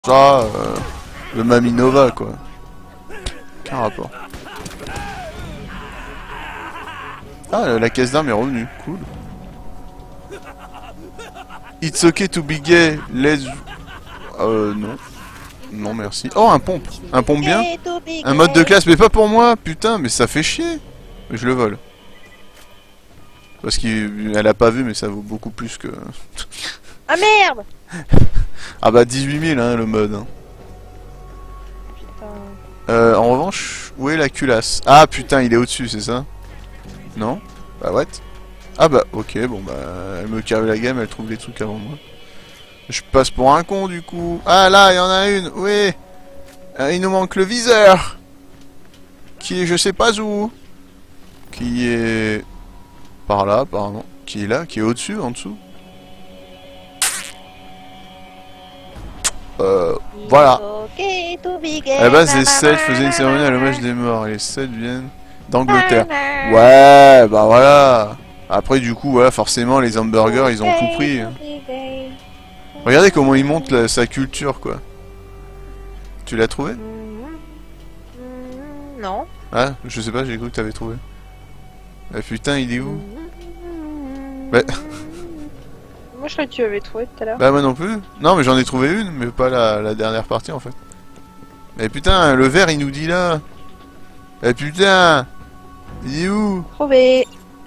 Ça, le Maminova quoi. Aucun rapport. Ah, la caisse d'armes est revenue, cool. It's okay to be gay, let's... non. Non merci. Oh, un pompe. Un pompe bien. Un mode de classe, mais pas pour moi, putain, mais ça fait chier. Je le vole. Parce qu'elle a pas vu, mais ça vaut beaucoup plus que... Ah merde! Ah bah 18 000 hein, le mode. Hein. Putain. En revanche, où est la culasse? Ah putain, il est au-dessus, c'est ça? Non? Bah what? Ah bah ok, bon bah elle me cave la gamme, elle trouve des trucs avant moi. Je passe pour un con du coup. Ah là, il y en a une, oui. Il nous manque le viseur. Qui est je sais pas où. Qui est... par là apparemment. Qui est là, qui est au-dessus, en dessous. Voilà. À la base, les Celtes faisaient une cérémonie à l'hommage des morts. Et les Celtes viennent d'Angleterre. Ouais, bah voilà. Après, du coup, voilà, forcément, les hamburgers, ils ont tout pris. Regardez comment il monte sa culture, quoi. Tu l'as trouvé? Non. Ah, je sais pas, j'ai cru que t'avais trouvé. Ah putain, il est où? Bah... Moi je crois que tu avais trouvé tout à l'heure. Bah moi non plus. Non mais j'en ai trouvé une, mais pas la dernière partie en fait. Mais putain, le verre il nous dit là. Eh putain, il est où? Trouvé.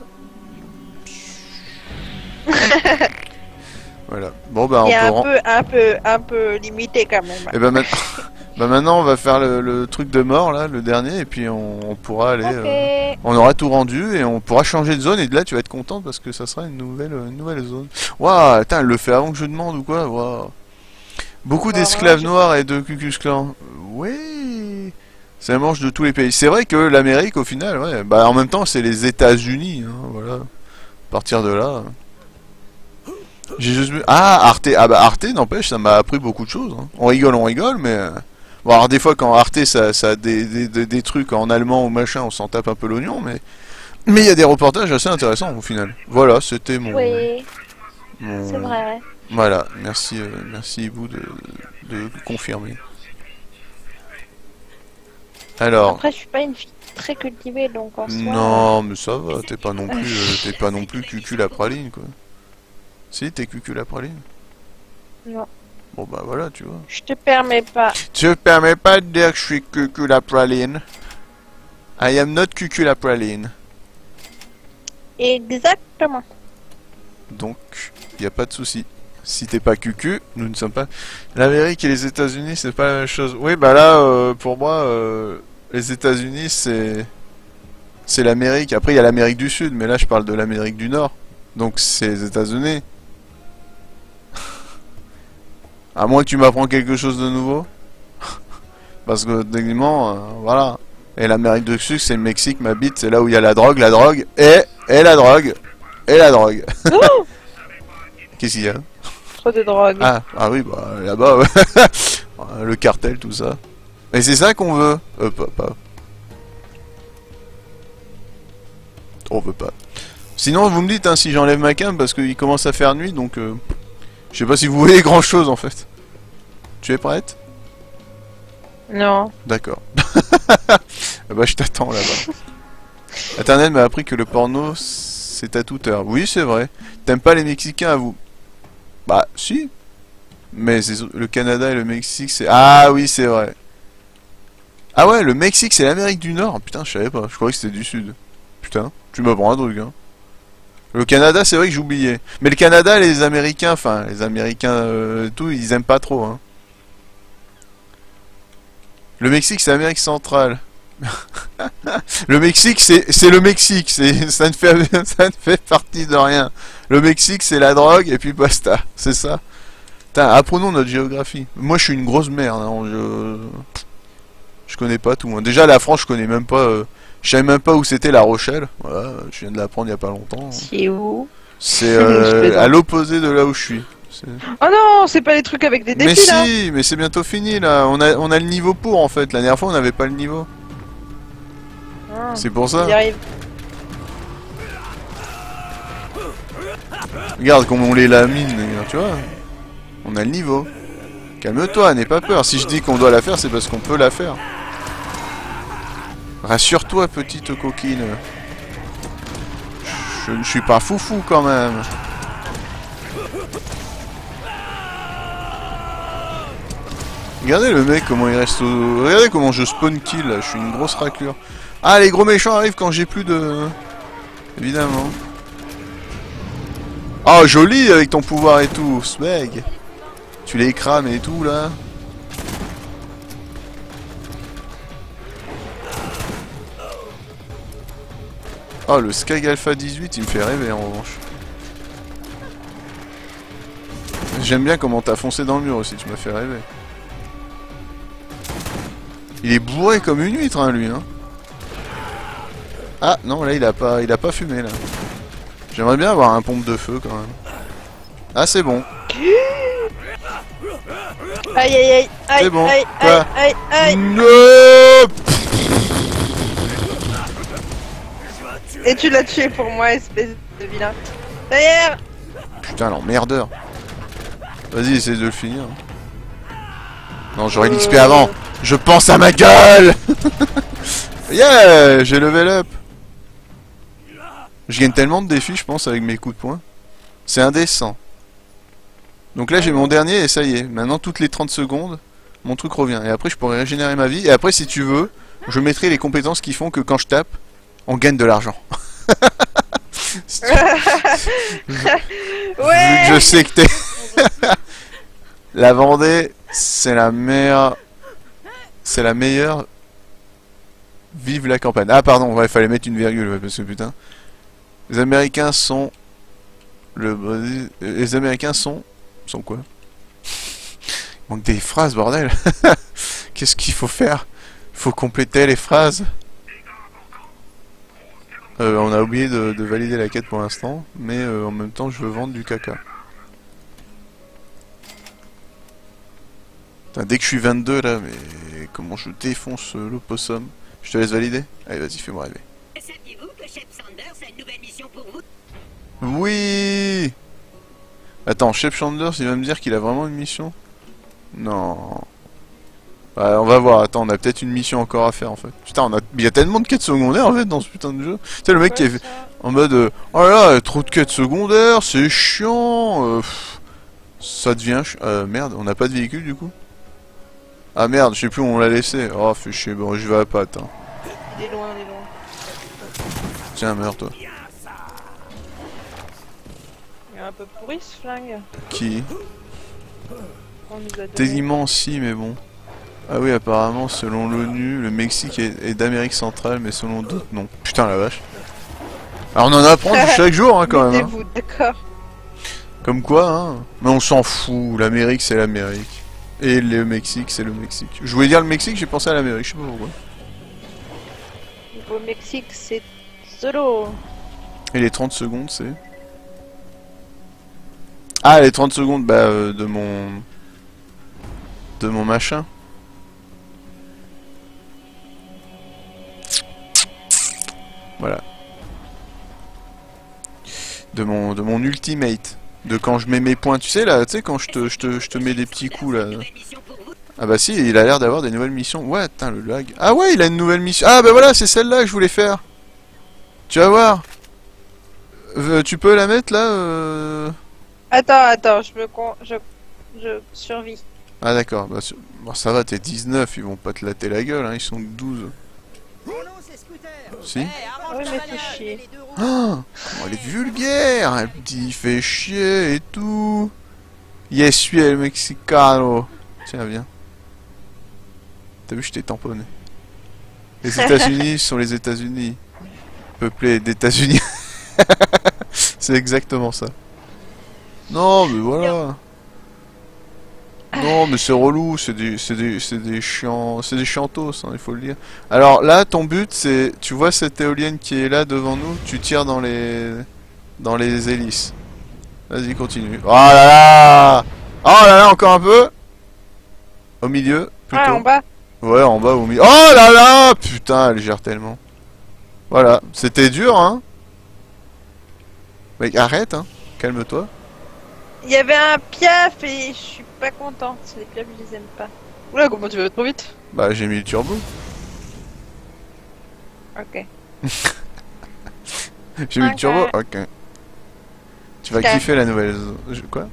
Voilà. Bon bah on peut un peu limité quand même. Et bah maintenant, bah maintenant on va faire le truc de mort là, le dernier, et puis on pourra aller. Okay. On aura tout rendu et on pourra changer de zone et de là tu vas être content parce que ça sera une nouvelle zone. Waouh, attends, elle le fait avant que je demande ou quoi? Waouh. Beaucoup d'esclaves noirs et de Ku Klux Klan. Oui. Ça mange de tous les pays. C'est vrai que l'Amérique au final, ouais, bah en même temps c'est les États-Unis, hein, voilà. À partir de là. J'ai juste vu... Ah, Arte. Ah bah Arte, n'empêche, ça m'a appris beaucoup de choses. Hein. On rigole, mais... Bon, alors des fois, quand Arte, ça a des trucs en allemand ou machin, on s'en tape un peu l'oignon, mais... Mais il y a des reportages assez intéressants, au final. Voilà, c'était mon... Oui, c'est vrai. Voilà, merci, merci vous de confirmer. Alors... Après, je suis pas une fille très cultivée, donc en soi... Non, mais ça va, t'es pas non plus cucul à praline, quoi. Si, t'es cucul à praline? Non. Bon bah voilà, tu vois. Je te permets pas. Tu me permets pas de dire que je suis cucul à praline. I am not cucul à praline. Exactement. Donc, y a pas de souci. Si t'es pas cucu, nous ne sommes pas... L'Amérique et les États-Unis, c'est pas la même chose. Oui, bah là, pour moi, les États-Unis, c'est l'Amérique. Après, il y a l'Amérique du Sud, mais là, je parle de l'Amérique du Nord. Donc, c'est les États-Unis. À moins que tu m'apprends quelque chose de nouveau. Parce que techniquement, voilà. Et l'Amérique du Sud, c'est le Mexique, ma bite, c'est là où il y a la drogue, et la drogue, et la drogue. Qu'est-ce qu'il y a? Trop de drogue. Ah oui, bah là-bas, ouais. Le cartel, tout ça. Et c'est ça qu'on veut. Pas. On veut pas. Sinon, vous me dites, hein, si j'enlève ma cam, parce qu'il commence à faire nuit, donc... je sais pas si vous voyez grand chose en fait. Tu es prête? Non. D'accord. Bah je t'attends là-bas. Internet m'a appris que le porno c'est à toute heure. Oui c'est vrai. T'aimes pas les Mexicains à vous? Bah si. Mais le Canada et le Mexique c'est... Ah oui c'est vrai. Ah ouais le Mexique c'est l'Amérique du Nord. Putain je savais pas. Je croyais que c'était du Sud. Putain tu m'apprends un truc hein. Le Canada, c'est vrai que j'oubliais. Mais le Canada, les Américains, enfin, les Américains, tout, ils aiment pas trop, hein. Le Mexique, c'est l'Amérique centrale. Le Mexique, c'est le Mexique. Ça ne fait partie de rien. Le Mexique, c'est la drogue, et puis basta. C'est ça. Putain, apprenons notre géographie. Moi, je suis une grosse merde, hein. Je connais pas tout, hein. Déjà, la France, je connais même pas... Je savais même pas où c'était La Rochelle. Voilà, je viens de l'apprendre il y a pas longtemps. C'est où? C'est à l'opposé de là où je suis. Oh non, c'est pas les trucs avec des défis là. Mais si, mais c'est bientôt fini là. On a le niveau pour en fait. La dernière fois on n'avait pas le niveau. Ah, c'est pour ça. j'y arrive. Regarde comment on les lamine, tu vois. On a le niveau. Calme-toi, n'aie pas peur. Si je dis qu'on doit la faire, c'est parce qu'on peut la faire. Rassure-toi, petite coquine. Je ne suis pas foufou quand même. Regardez le mec, comment il reste au... Regardez comment je spawn kill, là. Je suis une grosse raclure. Ah, les gros méchants arrivent quand j'ai plus de... Évidemment. Oh, joli avec ton pouvoir et tout, Smeg. Tu les crames et tout, là. Oh, le Skag Alpha 18, il me fait rêver, en revanche. J'aime bien comment t'as foncé dans le mur aussi, tu m'as fait rêver. Il est bourré comme une huître, hein, lui, hein. Ah, non, là, il a pas fumé, là. J'aimerais bien avoir un pompe de feu, quand même. Ah, c'est bon. Aïe aïe aïe aïe C'est bon. aïe Quoi aïe aïe aïe. No. Et tu l'as tué pour moi, espèce de vilain. Derrière. Putain, l'emmerdeur. Vas-y, essaye de le finir. Non, j'aurais l'XP avant. Je pense à ma gueule. Yeah, j'ai level up. Je gagne tellement de défis, je pense, avec mes coups de poing. C'est indécent. Donc là, j'ai mon dernier et ça y est. Maintenant, toutes les 30 secondes, mon truc revient. Et après, je pourrais régénérer ma vie. Et après, si tu veux, je mettrai les compétences qui font que quand je tape, on gagne de l'argent. Ouais. Je sais que t'es... La Vendée, c'est la meilleure... C'est la meilleure... Vive la campagne. Ah pardon, ouais, fallait mettre une virgule, ouais, parce que putain... Les Américains sont... Les Américains sont... Sont quoi? Il manque des phrases, bordel. Qu'est-ce qu'il faut faire? Il faut compléter les phrases. On a oublié de valider la quête pour l'instant, mais en même temps je veux vendre du caca. Putain, dès que je suis 22 là, mais comment je défonce l'opossum. Je te laisse valider? Allez vas-y, fais-moi rêver. Saviez-vous que Shep Sanders a une nouvelle mission pour vous? Oui. Attends, Shep Sanders il va me dire qu'il a vraiment une mission? Non. Ouais, on va voir, attends, on a peut-être une mission encore à faire en fait. Putain, il y a tellement de quêtes secondaires en fait dans ce putain de jeu. Tu sais, le mec qui est en mode oh là là, il y a trop de quêtes secondaires, c'est chiant. Ça devient. Merde, on n'a pas de véhicule du coup? Ah merde, je sais plus où on l'a laissé. Oh, fait chier, bon, je vais à patte. Hein. Il est loin, il est loin. Tiens, meurs toi. Il est un peu pourri ce flingue. Qui? On nous a donné. Techniquement, si, mais bon. Ah oui, apparemment, selon l'ONU, le Mexique est d'Amérique centrale, mais selon d'autres, non. Putain, la vache. Alors, on en apprend chaque jour, hein, quand même. Hein. Mettez-vous d'accord. Comme quoi, hein. Mais on s'en fout. L'Amérique, c'est l'Amérique. Et le Mexique, c'est le Mexique. Je voulais dire le Mexique, j'ai pensé à l'Amérique, je sais pas pourquoi. Au Mexique, c'est solo. Et les 30 secondes, c'est... Ah, les 30 secondes, bah, de mon machin. Voilà. De mon ultimate. De quand je mets mes points. Tu sais, là, tu sais, quand je te mets des petits coups, là. Ah bah si, il a l'air d'avoir des nouvelles missions. Ouais, attends, le lag. Ah ouais, il a une nouvelle mission. Ah bah voilà, c'est celle-là que je voulais faire. Tu vas voir. Tu peux la mettre, là Attends, je survis. Ah d'accord, bah, bon, ça va, t'es 19, ils vont pas te latter la gueule, hein, ils sont que 12. Si. Oui, mais fais chier. Oh, comment elle est vulgaire. Elle dit, il fait chier et tout. Yes, suis el mexicano. Tiens, viens. T'as vu, je t'ai tamponné. Les États-Unis sont les États-Unis. Peuplés d'États-Unis. C'est exactement ça. Non, mais voilà. Non, mais c'est relou, c'est des chiants, c'est des chiantos, hein, il faut le dire. Alors là, ton but, c'est, tu vois cette éolienne qui est là devant nous, tu tires dans les hélices. Vas-y, continue. Oh là là! Oh là là, encore un peu! Au milieu, plutôt. Ah, en bas. Ouais, en bas, au milieu. Oh là là! Putain, elle gère tellement. Voilà, c'était dur, hein? Mec, arrête, hein. Calme-toi. Il y avait un piaf et je suis pas contente. Les piafs, je les aime pas. Oula, comment tu vas trop vite? Bah j'ai mis le turbo. Ok. J'ai mis le Ok. turbo. Ok. Tu vas Ok. kiffer la nouvelle zone. Quoi?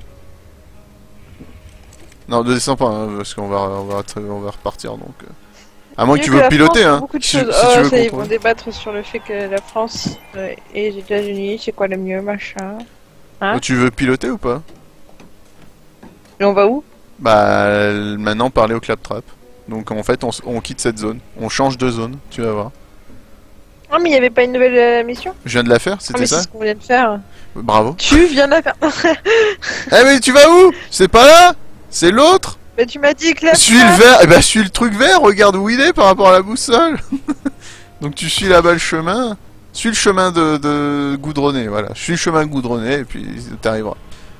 Non, ne descends pas, hein, parce qu'on va repartir donc. À moins que Mieux tu que veux la piloter, France, hein. beaucoup de Si, choses. si Oh, tu veux ça, ils vont contrôler. débattre sur le fait que la France et les États-Unis, c'est quoi le mieux, machin. Hein? Oh, tu veux piloter ou pas? Et on va où? Bah maintenant parler au claptrap. Donc en fait on quitte cette zone. On change de zone, tu vas voir. Ah, mais il y avait pas une nouvelle mission? Je viens de la faire, Ah, c'était mais ça? c'est ce qu'on vient de faire. Bravo. Tu viens de la faire. Eh mais tu vas où? C'est pas là? C'est l'autre? Mais tu m'as dit que la Suis le vert, eh ben suis le truc vert, regarde où il est par rapport à la boussole. Donc tu suis là-bas le chemin. Suis le chemin de goudronné, voilà. Suis le chemin goudronné et puis t'arriveras.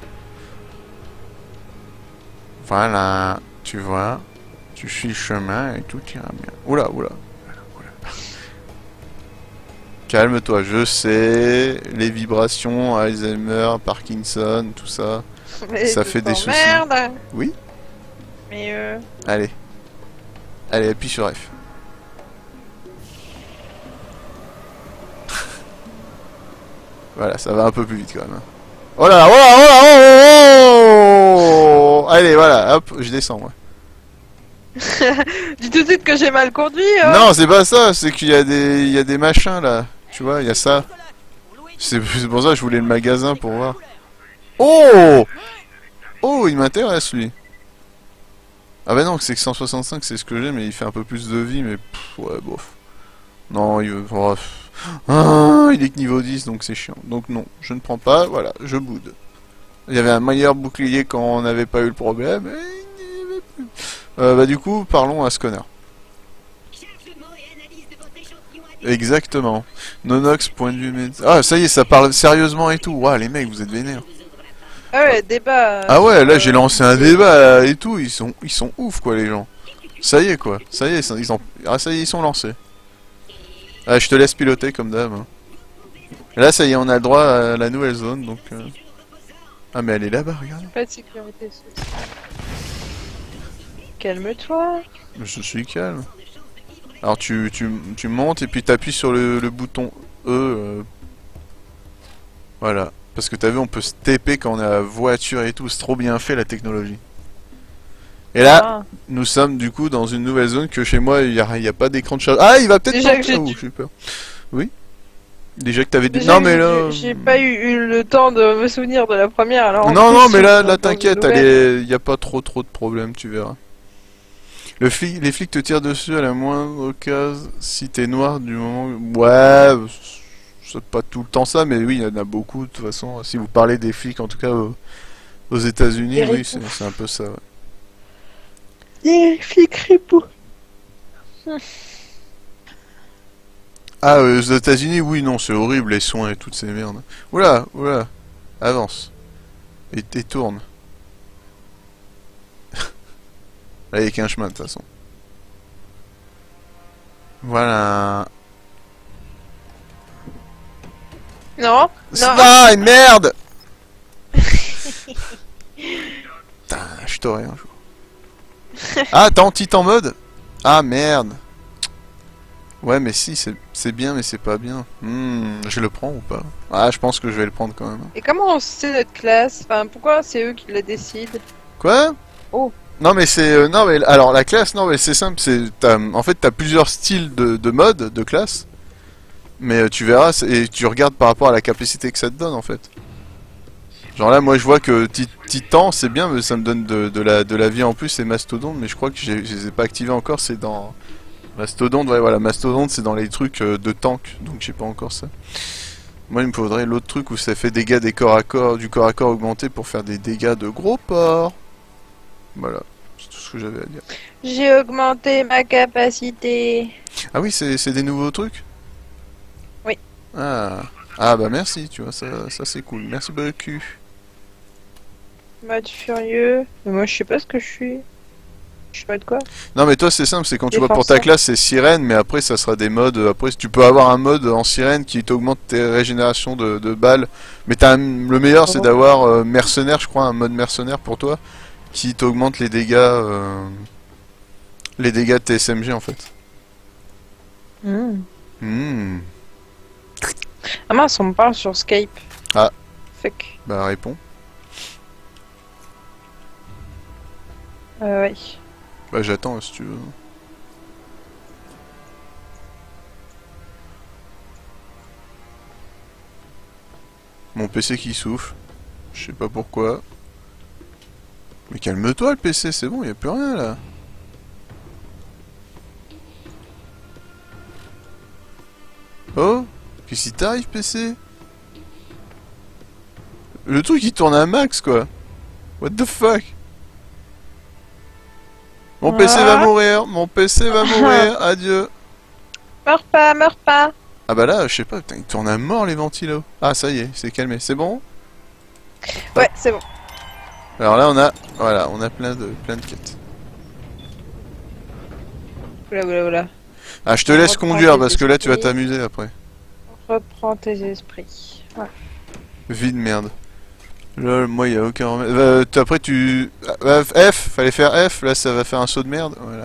Voilà, tu vois. Tu suis le chemin et tout ira bien. Oula, oula. Oula. Calme-toi, je sais. Les vibrations, Alzheimer, Parkinson, tout ça. Mais Ça je fait des soucis. t'emmerde. Oui. Mais Allez. Allez, appuie sur F. Voilà, ça va un peu plus vite quand même. Hein. Oh là là, oh là, oh là, oh, oh, oh. Allez, voilà, hop, je descends moi. dis tout de suite que j'ai mal conduit. Non, c'est pas ça, c'est qu'il y a des machins là. Tu vois, il y a ça. C'est pour ça que je voulais le magasin pour voir. Oh! Oh, il m'intéresse lui. Ah bah non, c'est que 165, c'est ce que j'ai, mais il fait un peu plus de vie, mais pff, ouais, bof. Non, il veut... Bref. Ah, il est que niveau 10, donc c'est chiant. Donc non, je ne prends pas, voilà, je boude. Il y avait un meilleur bouclier quand on n'avait pas eu le problème, et il n'y avait plus. Bah du coup, parlons à ce connard. Chargement et analyse de votre échantillon Exactement. Nonox, point de vue médecin. Ah, ça y est, ça parle sérieusement et tout. Ouah, les mecs, vous êtes vénères. Ah ouais, débat. Ah ouais, là j'ai lancé un débat et tout, ils sont ouf quoi les gens. Ça y est quoi, ça y est, ils sont lancés. Ah, je te laisse piloter comme d'hab. Hein. Là ça y est, on a le droit à la nouvelle zone donc... Ah mais elle est là-bas, regarde. Pas de sécurité sociale. Calme-toi. Je suis calme. Alors tu montes et puis t'appuies sur le bouton E. Voilà. Parce que t'as vu, on peut se TP quand on est à la voiture et tout, c'est trop bien fait la technologie. Et là, Ah. nous sommes du coup dans une nouvelle zone que chez moi il y a pas d'écran de charge. Ah, il va peut-être Déjà pas. que j'ai Oh, dû- j'ai peur. Oui. Déjà que t'avais dit. Déjà Non que mais là. j'ai pas eu le temps de me souvenir de la première. Alors en Non plus, non mais là dans une t'inquiète, nouvelle- il y a pas trop de problèmes, tu verras. Les flics te tirent dessus à la moindre occasion si t'es noir du moment. Ouais, c'est pas tout le temps ça, mais oui, il y en a beaucoup de toute façon. Si vous parlez des flics, en tout cas aux États-Unis, Des oui, ripoux. c'est un peu ça. Ouais. Des flics ripoux. Ah, aux États-Unis, oui, non, c'est horrible les soins et toutes ces merdes. Oula, oula, avance et tourne. Là, il n'y a qu'un chemin de toute façon. Voilà. Non, non. Ah, merde. Putain, je t'aurai un jour. Ah, t'es en titan mode? Ah, merde. Ouais, mais si, c'est bien, mais c'est pas bien. Je le prends ou pas? Ah, je pense que je vais le prendre quand même. Et comment on sait notre classe? Enfin, pourquoi c'est eux qui le décident? Quoi? Oh. Non, mais c'est... non, mais alors, la classe, non, mais c'est simple. En fait, t'as plusieurs styles de mode, de classe. Mais tu verras, et tu regardes par rapport à la capacité que ça te donne, en fait. Genre là, moi, je vois que Titan, c'est bien, mais ça me donne de la vie en plus, et Mastodonte, mais je crois que je les ai pas activés encore, c'est dans... Mastodonte, ouais, voilà, Mastodonte, c'est dans les trucs de tank, donc j'ai pas encore ça. Moi, il me faudrait l'autre truc où ça fait dégâts des corps à corps, du corps à corps augmenté pour faire des dégâts de gros porcs. Voilà, c'est tout ce que j'avais à dire. J'ai augmenté ma capacité. Ah oui, c'est des nouveaux trucs? Oui. Ah, bah merci, tu vois, ça c'est cool. Merci beaucoup. Mode furieux. Mais moi, je sais pas ce que je suis. Je sais pas de quoi. Non mais toi c'est simple, c'est quand tu vois pour ta Défenseur. classe c'est sirène, mais après ça sera des modes, après tu peux avoir un mode en sirène qui t'augmente tes régénérations de balles, mais le meilleur c'est Oh. d'avoir mercenaire, je crois, un mode mercenaire pour toi, qui t'augmente les dégâts de tes SMG en fait. Hmm. Ah mince, on me parle sur Skype. Ah. Fuck. Bah réponds. Ouais. Bah j'attends si tu veux. Mon PC qui souffle. Je sais pas pourquoi. Mais calme-toi le PC, c'est bon, y a plus rien là. Oh, qu'est-ce qui t'arrive PC? Le truc il tourne à max quoi. What the fuck? Mon PC va mourir, mon PC va mourir, adieu. Meurs pas, meurs pas. Ah bah là, je sais pas, putain, il tourne à mort les ventilos. Ah ça y est, c'est calmé, c'est bon? Ouais, c'est bon. Alors là on a, voilà, on a plein de quêtes. Oula, oula, oula. Ah je te laisse Reprends conduire tes parce que là tu vas esprits. t'amuser après. Reprends tes esprits. Ouais. Vie de merde. Lol, moi y a aucun remède. Après tu... F, fallait faire F, là ça va faire un saut de merde. Voilà.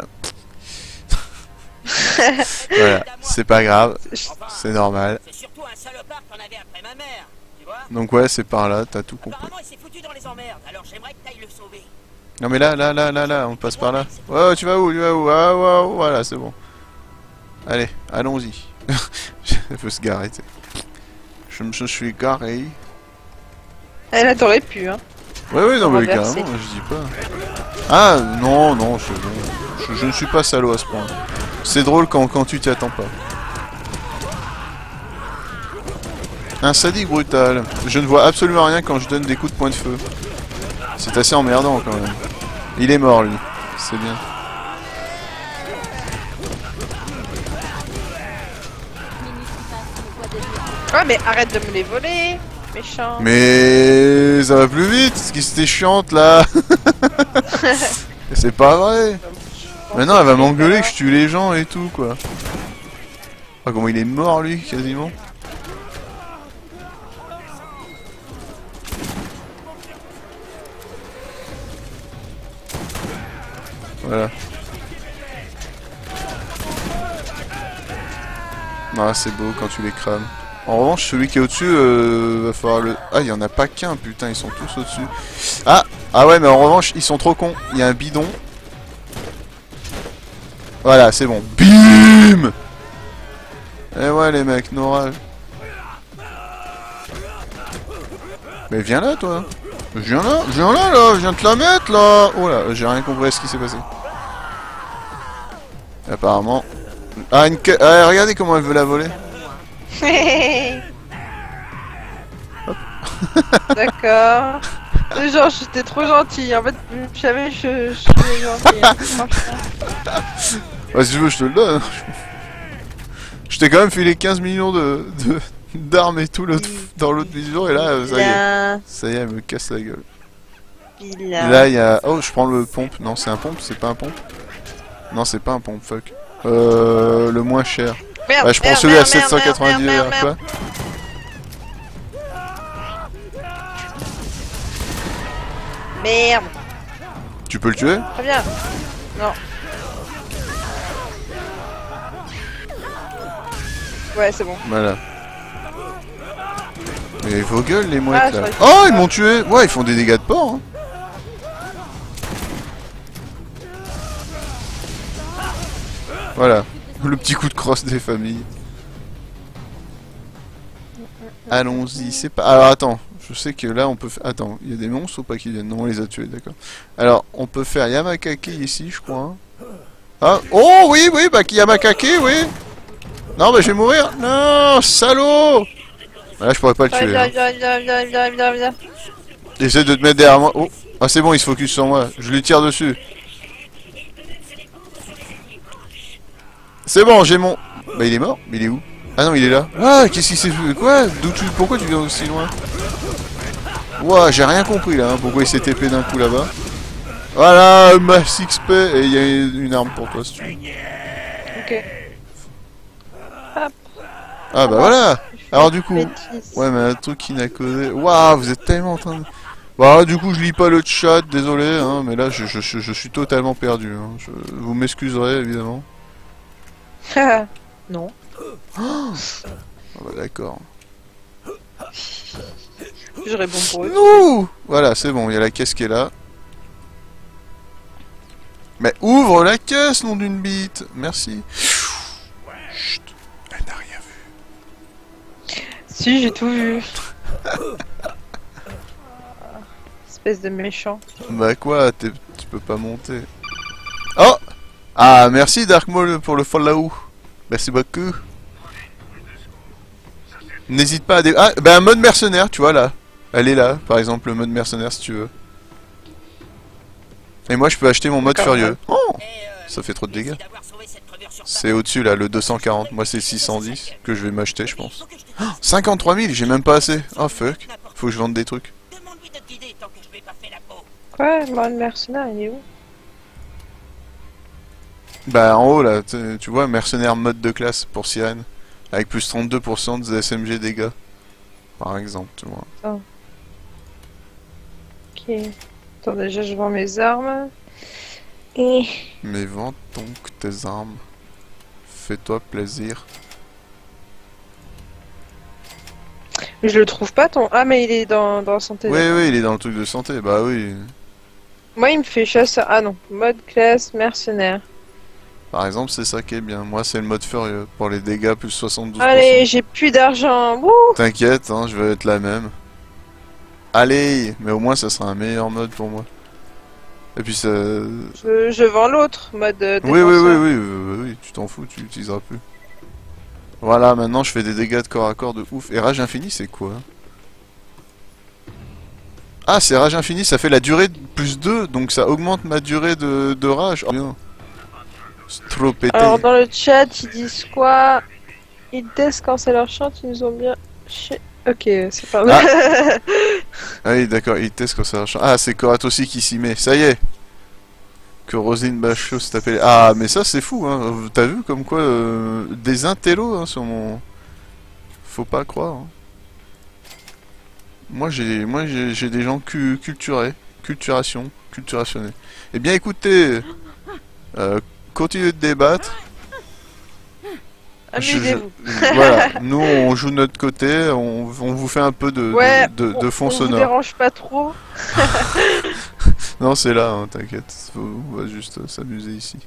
Voilà, c'est pas grave, c'est normal. C'est surtout un salopard qu'on avait après ma mère, tu vois. Donc ouais, c'est par là, t'as tout compris. Apparemment, il s'est foutu dans les emmerdes, alors j'aimerais que t'ailles le sauver. Non mais là, on passe par là. Ouais, tu vas où? Ah, ouais, voilà, c'est bon. Allez, allons-y. Il faut se garer, tu sais. Je suis garé. Eh, là, t'aurais pu, hein. Ouais, non, mais Renverser. carrément, je dis pas. Ah, non, c'est bon. Je ne suis pas salaud à ce point. C'est drôle quand tu t'y attends pas. Un sadique brutal. Je ne vois absolument rien quand je donne des coups de poing de feu. C'est assez emmerdant quand même. Il est mort lui. C'est bien. Ouais, mais arrête de me les voler. Méchant. Mais ça va plus vite. Ce qui c'était chiante là. C'est pas vrai. Maintenant elle va m'engueuler que je tue les gens et tout quoi. Ah comment il est mort lui quasiment. Voilà. Ah c'est beau quand tu les crames. En revanche celui qui est au-dessus va falloir le... Ah il y en a pas qu'un putain ils sont tous au-dessus. Ah ouais mais en revanche ils sont trop cons. Il y a un bidon. Voilà c'est bon. BIM. Eh ouais les mecs, no rage. Mais viens là toi. Viens là, je viens te la mettre là. Oh là, j'ai rien compris à ce qui s'est passé. Apparemment. Ah, regardez comment elle veut la voler. D'accord. Genre, j'étais trop gentil. En fait, jamais je suis gentil. Hein, franchement. Bah, si tu veux, je te le donne. Je t'ai quand même filé 15 millions d'armes et tout dans l'autre vision, et là, ça y est. Bien. Ça y est, elle me casse la gueule. Et Vilain. là, il y a... Oh, je prends le pompe. Non, c'est un pompe, c'est pas un pompe. Non, c'est pas un pompe, fuck. Le moins cher. Merde, Bah, je prends merde, celui à merde, 790 merde, quoi. merde. Merde. Tu peux le tuer? Très bien. Non. Ouais, c'est bon. Voilà. Mais vos gueules les Ah, mouettes je là. croyais que Oh ils m'ont tué. Ouais ils font des dégâts de porc hein. Voilà. Le petit coup de crosse des familles. Allons-y, c'est pas... Alors attends, je sais que là on peut faire... Attends, il y a des monstres ou pas qui viennent? Non on les a tués, d'accord. Alors on peut faire Yamakake ici je crois. Ah, oh oui, bah Yamakake, oui. Non bah je vais mourir. Non, salaud. Là je pourrais pas le tuer. Viens, Hein. viens. Essaie de te mettre derrière moi. Oh, ah c'est bon, il se focus sur moi. Je lui tire dessus. C'est bon, j'ai mon... Bah il est mort, mais il est où? Ah non, il est là. Ah, qu'est-ce qui s'est fait? Quoi? Pourquoi tu viens aussi loin? Ouah, j'ai rien compris là, hein, pourquoi il s'est TP d'un coup là-bas. Voilà, max XP, et il y a une arme pour toi si tu veux. Ok. Ah bah voilà. Alors du coup, Métis. ouais mais un truc qui n'a causé... Waouh, vous êtes tellement en train de... Bah du coup je lis pas le chat, désolé, hein, mais là je suis totalement perdu. Hein. Vous m'excuserez évidemment. Non. Ah bah d'accord. Je réponds pour eux. Ouh, voilà, c'est bon, il y a la caisse qui est là. Mais ouvre la caisse, nom d'une bite. Merci. Chut, elle n'a rien vu. Si, j'ai tout vu. Espèce de méchant. Bah quoi, tu peux pas monter. Oh. Ah, merci Dark Maul pour le follow. Merci beaucoup. N'hésite pas à... Ah, bah un mode mercenaire, tu vois là. Elle est là, par exemple, le mode mercenaire si tu veux. Et moi je peux acheter mon mode furieux. Oh, ça fait trop de dégâts. C'est au-dessus là, le 240. Moi c'est 610 que je vais m'acheter, je pense. Oh, 53 000, j'ai même pas assez. Oh fuck. Faut que je vende des trucs. Quoi? Le mode mercenaire, il est où? Bah en haut là, tu vois, mercenaire mode de classe pour sirène. Avec plus 32% de SMG dégâts. Par exemple, tu vois. Ok. Attends, déjà, je vends mes armes. Et... Mais vends donc tes armes. Fais-toi plaisir. Je le trouve pas, ton... Ah, mais il est dans la santé. Oui, d'accord. oui, il est dans le truc de santé, bah oui. Moi, il me fait chasseur. Ah non, mode classe mercenaire. Par exemple, c'est ça qui est bien. Moi, c'est le mode furieux. Pour les dégâts, plus 72%. Allez, j'ai plus d'argent. Wouh! T'inquiète, hein, je vais être la même. Allez, mais au moins, ça sera un meilleur mode pour moi. Et puis ça... Je vends l'autre, mode Oui, oui, défenseur. oui, tu t'en fous, tu l'utiliseras plus. Voilà, maintenant, je fais des dégâts de corps à corps de ouf. Et rage infini, c'est quoi? Ah, c'est rage infini, ça fait la durée de plus 2, donc ça augmente ma durée de rage. Oh, bien. C'est trop pété. Alors, dans le chat, ils disent quoi? Ils testent quand c'est leur chante, ils nous ont bien... Ok, c'est pas mal. Ah oui, d'accord, il teste quand ça marche. Ah, c'est Korat aussi qui s'y met, ça y est. Que Roselyne Bachelot s'est tapé. Ah, mais ça c'est fou, hein. T'as vu comme quoi des intellos hein, sur mon. Faut pas croire. Hein. Moi j'ai des gens culturés, culturationnés. Eh bien écoutez, continuez de débattre. Amusez-vous. Voilà, nous on joue de notre côté, on vous fait un peu de fond on sonore. vous dérange pas trop. Non, c'est là, hein, t'inquiète. On va juste s'amuser ici.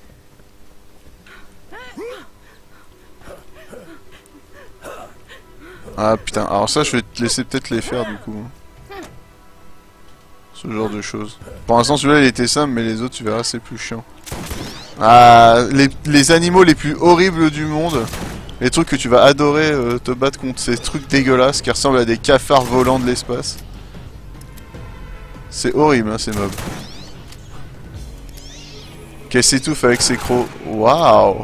Ah putain, alors ça je vais te laisser peut-être les faire du coup. Ce genre de choses. Pour l'instant celui-là il était simple, mais les autres tu verras c'est plus chiant. Ah, les animaux les plus horribles du monde. Les trucs que tu vas adorer te battre contre ces trucs dégueulasses qui ressemblent à des cafards volants de l'espace. C'est horrible hein, ces mobs. Qu'elle s'étouffe avec ses crocs. Waouh!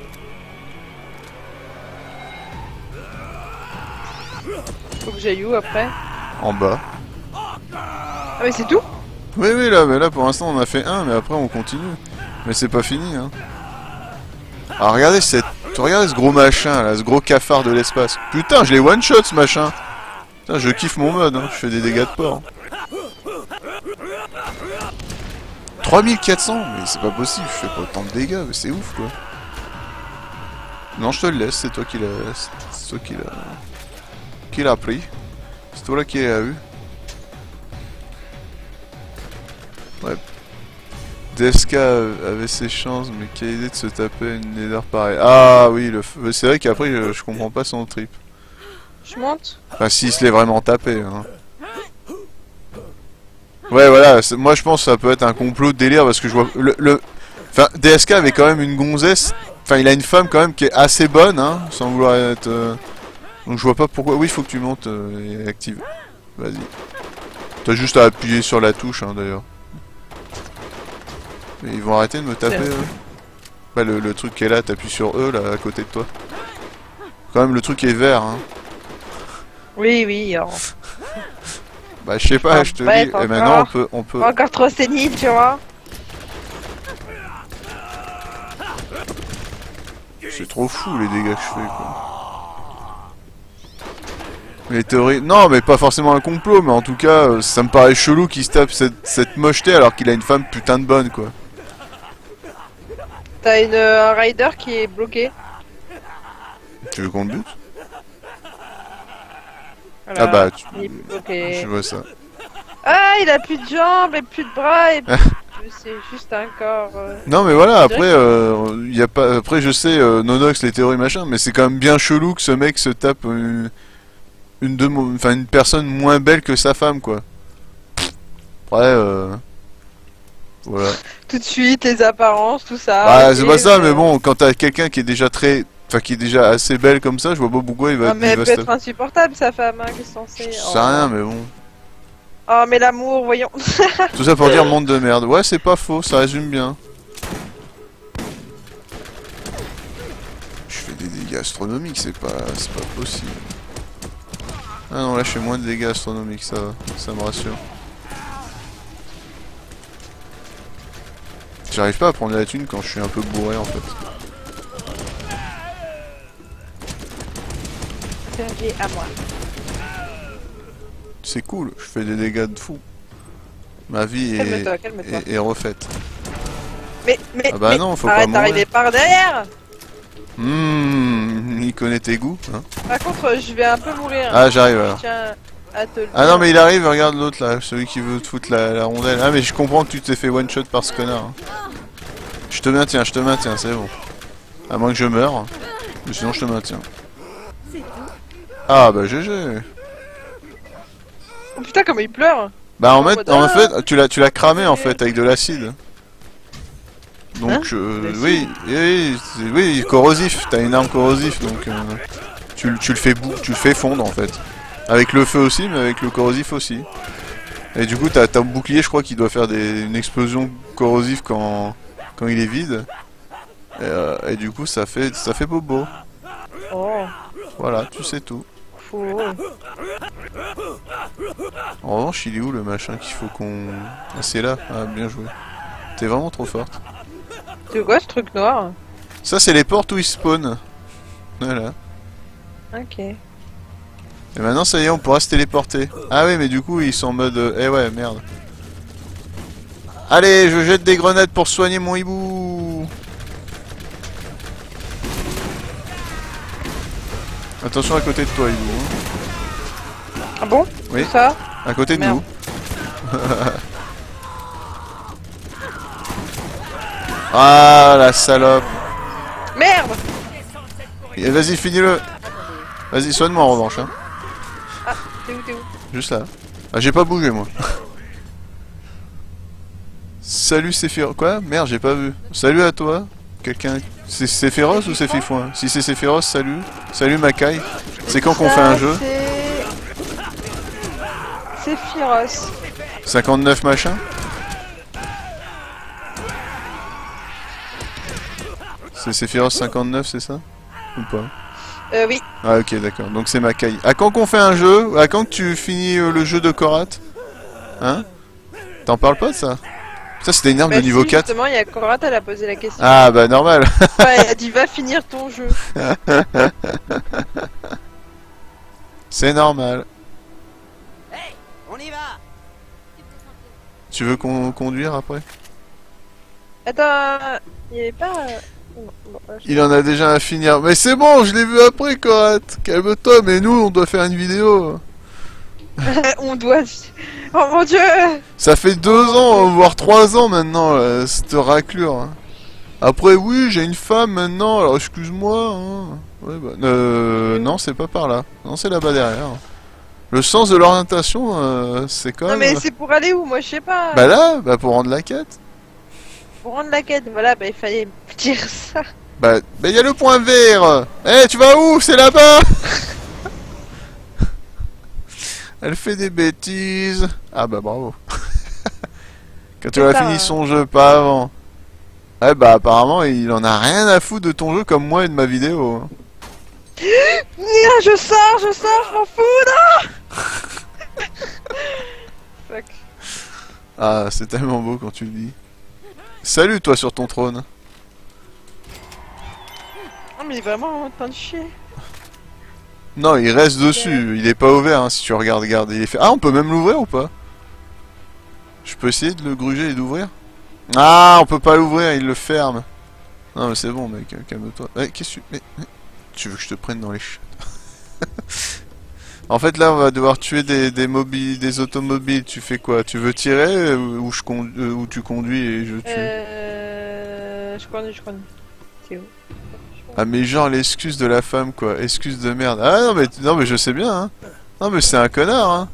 Faut que j'aille où après? En bas. Ah mais c'est tout? Oui, oui, là, mais là pour l'instant on a fait un, mais après on continue. Mais c'est pas fini, hein. Alors regardez regardez ce gros machin là, ce gros cafard de l'espace. Putain, je l'ai one shot ce machin. Putain, je kiffe mon mode, hein. Je fais des dégâts de porc. 3400, mais c'est pas possible, je fais pas autant de dégâts, mais c'est ouf quoi. Non, je te le laisse, c'est toi qui l'a pris. C'est toi là qui l'as eu. Ouais. DSK avait ses chances, mais quelle idée de se taper une nether pareille. Ah oui, c'est vrai qu'après je comprends pas son trip. Je monte? Enfin, s'il se l'est vraiment tapé. Hein. Ouais, voilà, moi je pense que ça peut être un complot de délire parce que je vois. Enfin, DSK avait quand même une gonzesse. Enfin, il a une femme quand même qui est assez bonne, hein, sans vouloir être. Donc je vois pas pourquoi. Oui, il faut que tu montes et active. Vas-y. T'as juste à appuyer sur la touche, hein, d'ailleurs. Mais ils vont arrêter de me taper. Bah, le truc qui est là, t'appuies sur eux, là, à côté de toi. Quand même, le truc est vert, hein. Oui, oui, alors. Bah je sais pas, je te dis. bête Et maintenant encore. on peut. Encore trop sénile, tu vois. C'est trop fou les dégâts que je fais quoi. Les théories... Non mais pas forcément un complot, mais en tout cas ça me paraît chelou qu'il se tape cette mocheté alors qu'il a une femme putain de bonne quoi. T'as un rider qui est bloqué. Tu veux qu'on le bute? Voilà. Ah bah Il est bloqué. je vois ça. Ah, il a plus de jambes et plus de bras et plus... C'est juste un corps... Non mais voilà, après y a pas... Après je sais, Nonox, les théories machin, mais c'est quand même bien chelou que ce mec se tape une personne moins belle que sa femme quoi. Après voilà. Tout de suite, les apparences, tout ça. Bah c'est et, pas ça, mais bon, quand t'as quelqu'un qui est déjà très... Enfin qui est déjà assez belle comme ça, je vois pas pourquoi il va... Non, mais il elle va peut se être taper. insupportable, sa femme, hein, qu'est-ce qu'on sait. Je sais rien mais bon. Oh, mais l'amour, voyons. Tout ça pour dire monde de merde. Ouais c'est pas faux, ça résume bien. Je fais des dégâts astronomiques, c'est pas possible. Ah non là je fais moins de dégâts astronomiques, ça va, ça me rassure. J'arrive pas à prendre la thune quand je suis un peu bourré en fait. Sergei, à moi. C'est cool, je fais des dégâts de fou. Ma vie Calme-toi, calme-toi. est refaite. Mais, Ah bah mais, non, faut pas arrête mourir. d'arriver par derrière. Il connaît tes goûts, hein. Par contre, je vais un peu mourir. Ah j'arrive alors. Je tiens à te le Ah non dire. mais il arrive, regarde l'autre là, celui qui veut te foutre la rondelle. Ah mais je comprends que tu t'es fait one shot par ce connard. Hein. Je te maintiens, c'est bon. À moins que je meure. Mais sinon je te maintiens. Ah bah GG. Oh putain, comme il pleure. Bah En en mode, fait tu l'as cramé en fait avec de l'acide. Donc Hein oui, corrosif, t'as une arme corrosive donc tu le fais fondre en fait. Avec le feu aussi mais avec le corrosif aussi. Et du coup t'as un bouclier je crois qui doit faire une explosion corrosive quand il est vide. Et du coup ça fait bobo. Oh, Voilà, tu sais tout. faux. En revanche il est où le machin qu'il faut qu'on... Ah c'est là, ah bien joué. T'es vraiment trop forte. C'est quoi ce truc noir? Ça c'est les portes où ils spawnent. Voilà. Ok. Et maintenant ça y est on pourra se téléporter. Ah oui mais du coup ils sont en mode... Eh ouais merde. Allez je jette des grenades pour soigner mon hibou. Attention à côté de toi hibou. Hein. Ah bon? Oui. Tout ça? À côté de Merde. nous. Ah la salope. Merde! Et vas-y finis-le. Vas-y soigne-moi en revanche hein. T'es où? Juste là. Ah j'ai pas bougé moi. Salut Sephiroth. Quoi? Merde j'ai pas vu. Salut à toi. Quelqu'un... C'est Sephiroth ou c'est Fifouin? Si c'est Sephiroth, salut. Salut Makai. C'est quand qu'on fait un jeu? C'est Firos. 59 machin? C'est Sephiroth 59 c'est ça? Ou pas? Oui. Ah ok d'accord, donc c'est Makai. À quand qu'on fait un jeu? À quand que tu finis le jeu de Korat? Hein? T'en parles pas de ça? Ça c'était une arme Bah de niveau si, 4. Justement, il y a Korat, elle a posé la question. Ah bah normal. Ouais, elle a dit va finir ton jeu. C'est normal. On y va. Tu veux qu'on conduire après? Attends, il y avait pas... Bon, Il en a déjà à finir. Mais c'est bon, je l'ai vu après Korat. Calme-toi, mais nous on doit faire une vidéo. on doit... Oh mon dieu! Ça fait 2 ans, voire 3 ans maintenant, cette raclure. Hein. Après, oui, j'ai une femme maintenant, alors excuse-moi. Hein. Ouais, bah, non, c'est pas par là. Non, c'est là-bas derrière. Le sens de l'orientation, c'est quand Non même... mais c'est pour aller où? Moi je sais pas. Bah là, bah pour rendre la quête. Pour rendre la quête, voilà, bah il fallait me dire ça. Bah, y a le point vert. Eh, tu vas où? C'est là-bas. Elle fait des bêtises. Ah bah bravo. Quand tu C'est as ça, fini hein. son jeu, pas avant. Ouais bah apparemment il en a rien à foutre de ton jeu comme moi et de ma vidéo. Hein. Je sors, je m'en fous, non! Tac. Ah, c'est tellement beau quand tu le dis. Salut toi sur ton trône. Ah mais il est vraiment en train de chier. Non, il reste dessus, il est pas ouvert hein, si tu regardes, regarde, il est fait. Ah, on peut même l'ouvrir ou pas? Je peux essayer de le gruger et d'ouvrir? Ah, on peut pas l'ouvrir, il le ferme. Non mais c'est bon mec, calme-toi. Qu'est-ce que tu veux que je te prenne dans les chiottes? En fait là on va devoir tuer des automobiles, tu fais quoi? Tu veux tirer ou ou tu conduis et je tue? Je conduis. C'est où? Ah mais genre l'excuse de la femme quoi, excuse de merde. Ah non mais je sais bien hein. Non mais c'est un connard hein.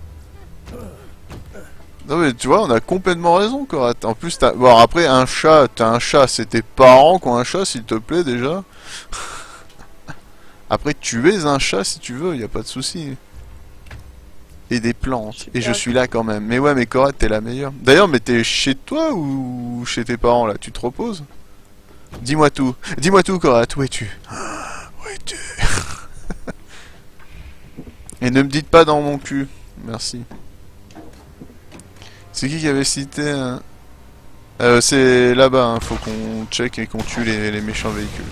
Non mais tu vois on a complètement raison quoi. En plus t'as... Bon après un chat, t'as un chat, c'est tes parents qui ont un chat s'il te plaît déjà. Après tu es un chat si tu veux, y a pas de souci. Et des plantes. Et je suis là quand même. Mais ouais mais Cora t'es la meilleure. D'ailleurs mais t'es chez toi ou chez tes parents là? Tu te reposes? Dis-moi tout. Dis-moi tout Cora, où es-tu? Où es-tu? Et ne me dites pas dans mon cul. Merci. C'est qui avait cité un... c'est là-bas, hein. Faut qu'on check et qu'on tue les méchants véhicules.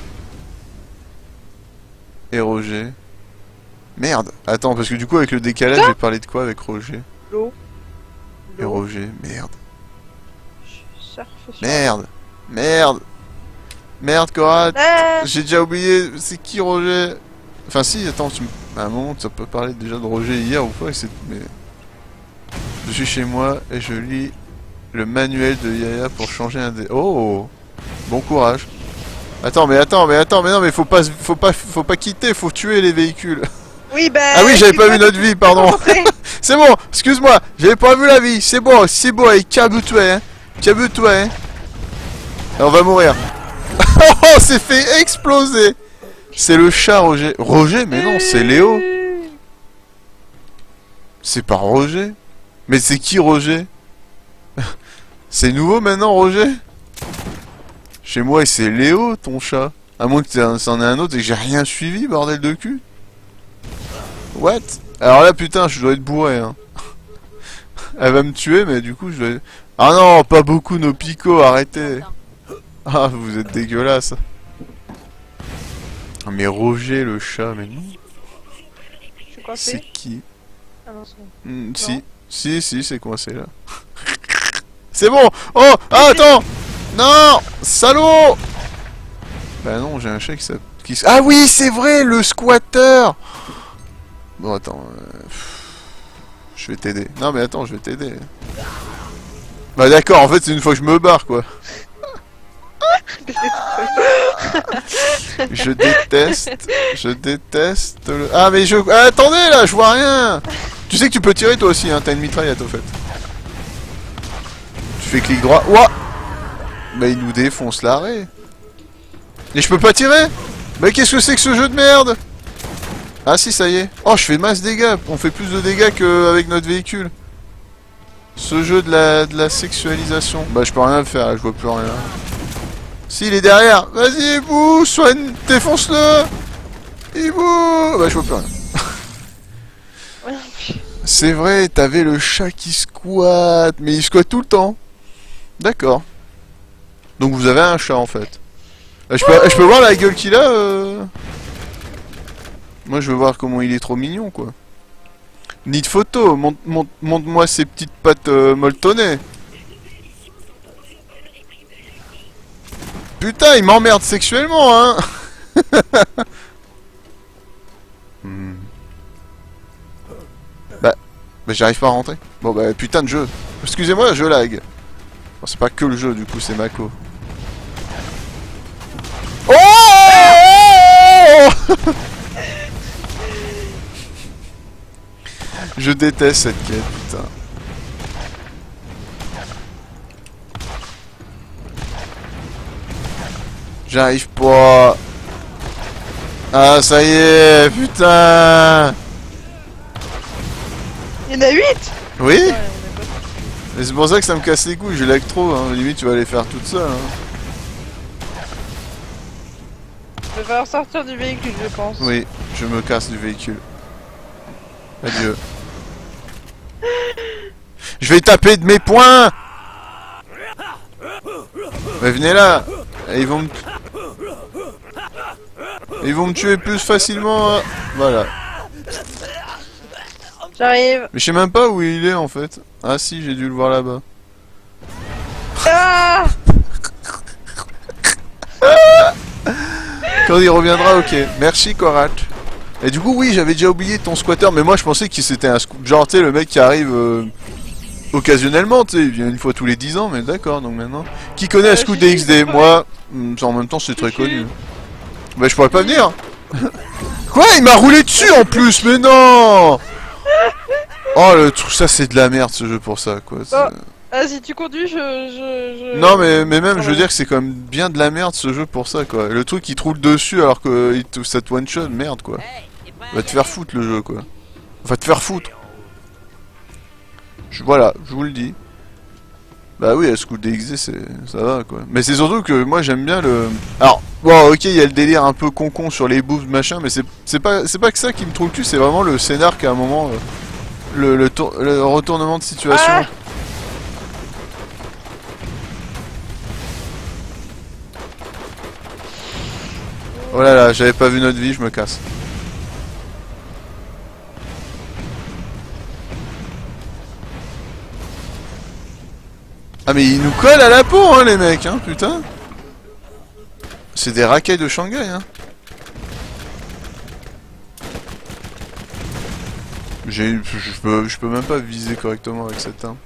Et Roger. Merde. Attends, parce que du coup avec le décalage, j'ai parlé de quoi avec Roger? L'eau. Et Roger, merde. Surf sur... Merde. Merde. Merde, Cora. Ah J'ai déjà oublié. C'est qui Roger? Enfin si, attends, à un moment, tu peux parler déjà de Roger hier ou quoi, mais... Je suis chez moi et je lis le manuel de Yaya pour changer un dé... Oh! Bon courage. Attends, mais non, mais faut pas quitter, faut tuer les véhicules. Oui, ben... Ah oui, j'avais pas vu notre vie, pardon. C'est bon, excuse-moi, j'avais pas vu la vie, c'est bon, allez, calme-toi, hein. Calme-toi, hein. Et on va mourir. Oh, c'est fait exploser. C'est le chat, Roger. Roger, mais non, c'est Léo. C'est pas Roger. Mais c'est qui Roger? C'est nouveau maintenant Roger? Chez moi c'est Léo ton chat. À moins que c'en ait un autre et que j'ai rien suivi, bordel de cul. What? Alors là putain je dois être bourré hein. Elle va me tuer mais du coup je dois... Ah non pas beaucoup nos picots, arrêtez. Ah vous êtes dégueulasse. Mais Roger le chat mais non. C'est qui? Ah non, c'est bon. Si, c'est coincé là. C'est bon. Oh, ah, attends. Non, salaud. Bah non, j'ai un chat qui Ah oui, c'est vrai, le squatter. Bon, attends. Je vais t'aider. Non, mais attends, je vais t'aider. Bah d'accord, en fait, c'est une fois que je me barre, quoi. Je déteste le... Ah, mais ah, attendez, là, je vois rien. Tu sais que tu peux tirer, toi aussi, hein. T'as une mitraillette, au fait. Tu fais clic droit. Ouah. Bah, il nous défonce l'arrêt. Et je peux pas tirer? Mais qu'est-ce que c'est que ce jeu de merde? Ah si, ça y est. Oh, je fais masse dégâts. On fait plus de dégâts qu'avec notre véhicule. Ce jeu de la sexualisation. Bah, je peux rien faire, là, je vois plus rien. Si, il est derrière. Vas-y, Ibou, soigne, défonce-le. Ibou. Bah, je vois plus rien. C'est vrai, t'avais le chat qui squatte. Mais il squatte tout le temps. D'accord. Donc vous avez un chat, en fait. Je peux voir la gueule qu'il a Moi je veux voir comment il est trop mignon quoi. Ni de photo, montre-moi ses petites pattes molletonnées. Putain il m'emmerde sexuellement hein. Bah j'arrive pas à rentrer. Bon bah putain de jeu. Excusez-moi je lag. Bon, c'est pas que le jeu du coup c'est Mako. Oh. Je déteste cette quête, putain. J'arrive pas. Ah, ça y est, putain. Il y en a 8. Oui. Ouais, Et c'est pour ça que ça me casse les couilles, je lag trop, hein. Limite tu vas les faire toute seule. Hein. il va falloir sortir du véhicule, je pense. Oui, je me casse du véhicule. Adieu. Je vais taper de mes poings. Mais venez là. Et ils vont me tuer plus facilement. Voilà. J'arrive. Mais je sais même pas où il est en fait. Ah si, j'ai dû le voir là-bas. Ah! Quand il reviendra, ok. Merci Korat. Et du coup, oui, j'avais déjà oublié ton squatter, mais moi je pensais que c'était un squatter. Genre, tu sais, le mec qui arrive occasionnellement, tu sais, il vient une fois tous les 10 ans, mais d'accord, donc maintenant. Qui connaît un scout DXD? Moi, en même temps, c'est très connu. Bah, je pourrais pas venir. Quoi? Il m'a roulé dessus en plus, mais non! Oh, le truc, ça c'est de la merde ce jeu pour ça, quoi. Ah, si tu conduis, je... Non, mais même, je veux dire que c'est quand même bien de la merde ce jeu pour ça, quoi. Le truc, il te roule dessus alors que ça te one-shot, merde, quoi. Va te faire foutre le jeu, quoi. Va te faire foutre. Voilà, je vous le dis. Bah oui, à ce coup de DXD, ça va, quoi. Mais c'est surtout que moi, j'aime bien le... Alors, bon, ok, il y a le délire un peu con sur les boobs, machin, mais c'est pas que ça qui me trouve le cul, c'est vraiment le scénar qu'à un moment... le retournement de situation... Ah, oh là là, j'avais pas vu notre vie, je me casse. Ah mais ils nous collent à la peau, hein, les mecs, hein, putain. C'est des racailles de Shanghai, hein. Je peux même pas viser correctement avec cette arme.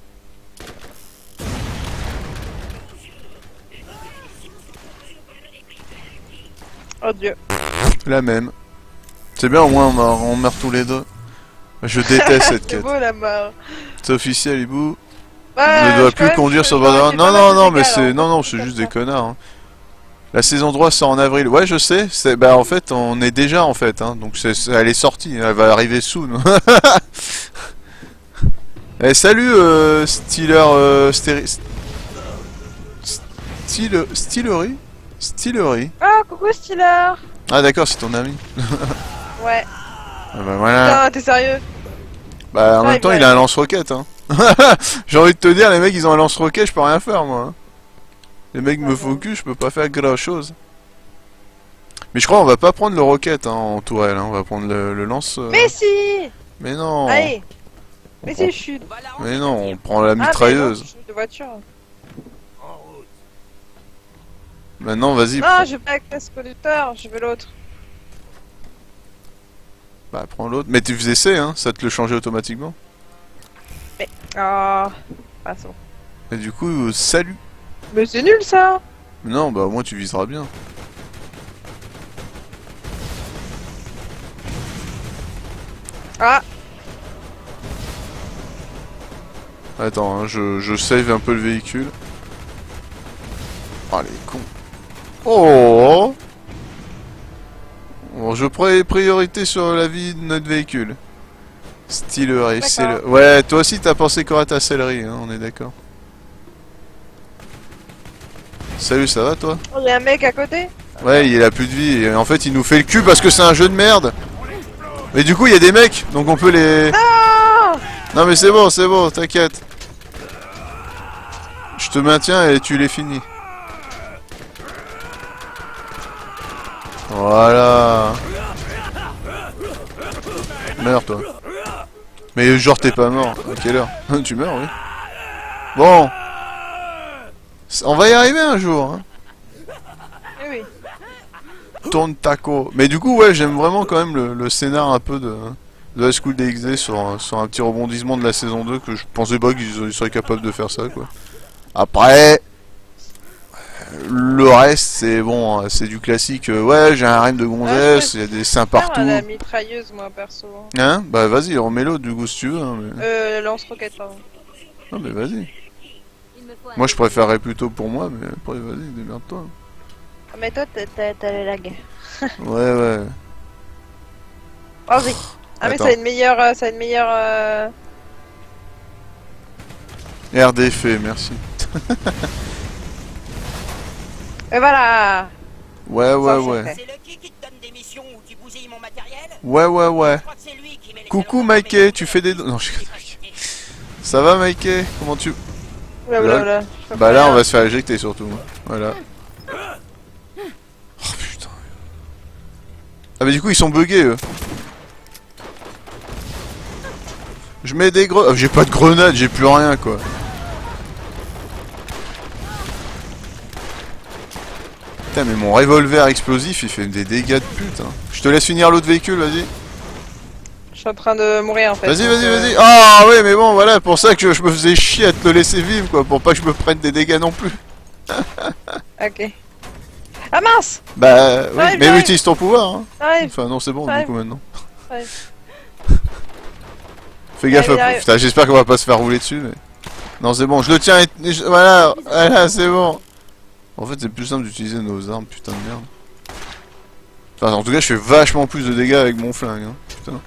oh Dieu. La même. C'est bien, au moins on meurt tous les deux. Je déteste cette C'est quête. beau la mort. C'est officiel, Hibou. Ouais, Ne doit je plus quand conduire même, sur je- Borderlands. j'ai Non, pas non, mal de non, mais dégâts, c'est... alors, Non, non, c'est juste des connards. Hein. La saison 3 sort en avril. Ouais, je sais. Bah, en fait, on est déjà, en fait. Hein. Donc, elle est sortie. Elle va arriver soon. Eh, salut, Steeler... Steelery. Ah, coucou Steeler. Ah, d'accord, c'est ton ami. Ouais. Ah, bah, voilà. Putain, t'es sérieux? Bah, en Ouais, même temps, bah, il a un lance-roquette. Hein. J'ai envie de te dire, les mecs, ils ont un lance-roquette, je peux rien faire, moi. Hein. Les mecs me focus, je peux pas faire grand chose. Mais je crois on va pas prendre le roquette hein, en tourelle, hein. On va prendre le lance... Mais si. Mais non. Allez. On Mais prend- si, je suis... Mais non, on prend la Ah, mais non, mitrailleuse. je suis de voiture. Maintenant, vas-y. Non, je veux pas avec ce conducteur, je veux l'autre. Bah, prends l'autre. Mais tu faisais C, hein. Ça te le changeait automatiquement. Ah, passons. Et du coup, salut. Mais c'est nul ça. Non, bah, au moins tu viseras bien. Ah, Attends, hein, je save un peu le véhicule. Oh, les cons. Oh. Bon, je prends priorité sur la vie de notre véhicule. Steelery, c'est le... Ouais, toi aussi t'as pensé quoi à ta céleri, hein, on est d'accord. Salut, ça va toi? il y a un mec à côté. Ouais, il a plus de vie et en fait il nous fait le cul parce que c'est un jeu de merde. Mais du coup il y a des mecs, donc on peut les... Ah, Non mais c'est bon, t'inquiète. Je te maintiens et tu les finis. Voilà. Meurs toi. Mais genre t'es pas mort. À quelle heure? Tu meurs, oui. Bon. On va y arriver un jour. Hein. oui, oui. Tourne taco. Mais du coup, ouais, j'aime vraiment quand même le scénar un peu de High School DxD sur un petit rebondissement de la saison 2 que je pensais pas qu'ils seraient capables de faire ça, quoi. Après, le reste, c'est bon, hein, c'est du classique. Ouais, j'ai un harem de gonzesses, il y a des seins partout. La mitrailleuse, moi, perso. Hein? Bah vas-y, remets-le du coup si tu veux. Hein, mais... Lance-roquette, pardon. Non mais vas-y. Moi je préférerais plutôt pour moi, mais après vas-y, démerde-toi. Ah, mais toi, t'as le lag. Ouais. Vas-y. Ah, mais Attends. ça a une meilleure... RD fait, merci. Et voilà. Ouais. C'est Lucky qui te donne des missions où tu bousilles mon matériel? Ouais. Je crois que c'est lui qui met les Coucou canons dans mes Mikey, tu fais des... Non, je... Ça va, Mikey? Comment tu... Oula, oula, oula. Je peux Bah pas là, on rien. va se faire éjecter surtout. Voilà. Oh putain. Ah mais du coup, ils sont buggés, eux. Je mets des grenades. J'ai pas de grenades, j'ai plus rien, quoi. Putain, mais mon revolver explosif, il fait des dégâts de pute. Hein. Je te laisse finir l'autre véhicule, vas-y. Je suis en train de mourir en fait. Vas-y, donc, vas-y, vas-y. Ah ouais, mais bon, voilà, pour ça que je me faisais chier à te le laisser vivre, quoi. Pour pas que je me prenne des dégâts non plus. Ok. Ah mince! Bah, oui, J'arrive, mais j'arrive. utilise ton pouvoir, hein. Arrive! Enfin, non, c'est bon, du J'arrive. coup, maintenant. J'arrive. Fais gaffe Allez, à... j'arrive. Putain, j'espère qu'on va pas se faire rouler dessus, mais... Non, c'est bon, je le tiens et... Voilà, voilà, c'est bon. En fait, c'est plus simple d'utiliser nos armes, putain de merde. Enfin, en tout cas, je fais vachement plus de dégâts avec mon flingue, hein. Putain.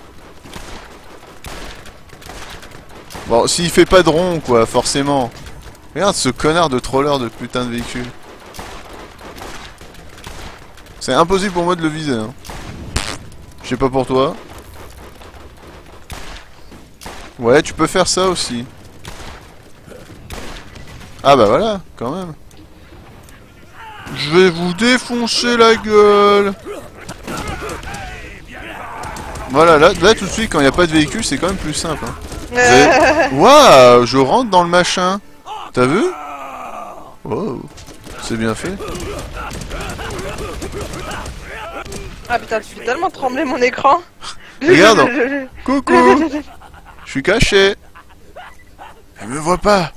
Bon, s'il fait pas de rond, quoi, forcément. Regarde ce connard de troller de putain de véhicule. C'est impossible pour moi de le viser, hein. Je sais pas pour toi. Ouais, tu peux faire ça aussi. Ah bah voilà, quand même. Je vais vous défoncer la gueule. Voilà, là tout de suite, quand il n'y a pas de véhicule, c'est quand même plus simple. Hein. Vous avez- Waouh, je rentre dans le machin. T'as vu? Wow, c'est bien fait. Ah putain, tu fais tellement trembler mon écran. Regarde. Coucou. Je suis caché. Elle me voit pas.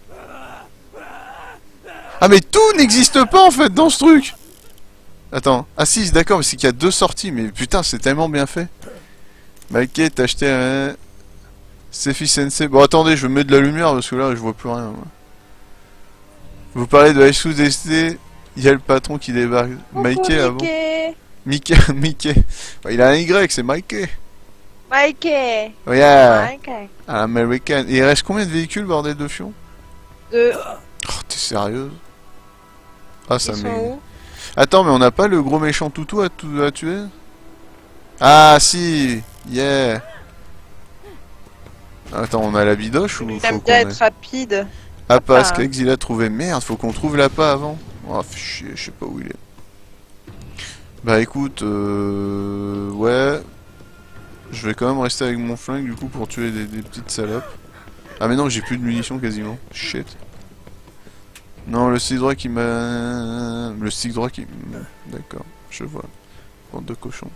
Ah mais tout n'existe pas en fait dans ce truc. Attends. Ah si, d'accord, mais c'est qu'il y a deux sorties. Mais putain, c'est tellement bien fait. Mikey, t'as acheté un... Sefi Sensei. Bon attendez, je mets de la lumière parce que là je vois plus rien. Moi. Vous parlez de High School DxD. Il y a le patron qui débarque. Mikey avant. Mickey, Mickey. Bah, il a un Y, c'est Mikey. Mikey. Oh yeah. Mikey. À l'américaine. Et il reste combien de véhicules, bordel de fion? Deux. Oh, t'es sérieuse? Ah, ça Ils sont m'est... où? Attends, mais on n'a pas le gros méchant toutou à tuer? Ah, si. Yeah. Attends, on a la bidoche ou Il faut aime qu'on bien ait... être rapide. Ah, parce Ah. qu'Exil a trouvé. Merde, faut qu'on trouve l'appât avant. Oh, fais chier, je sais pas où il est. Bah écoute, ouais. Je vais quand même rester avec mon flingue du coup pour tuer des petites salopes. Ah mais non, j'ai plus de munitions quasiment. Shit. Non, le stick droit qui m'a... Le stick droit qui... D'accord, je vois. Bande de cochons.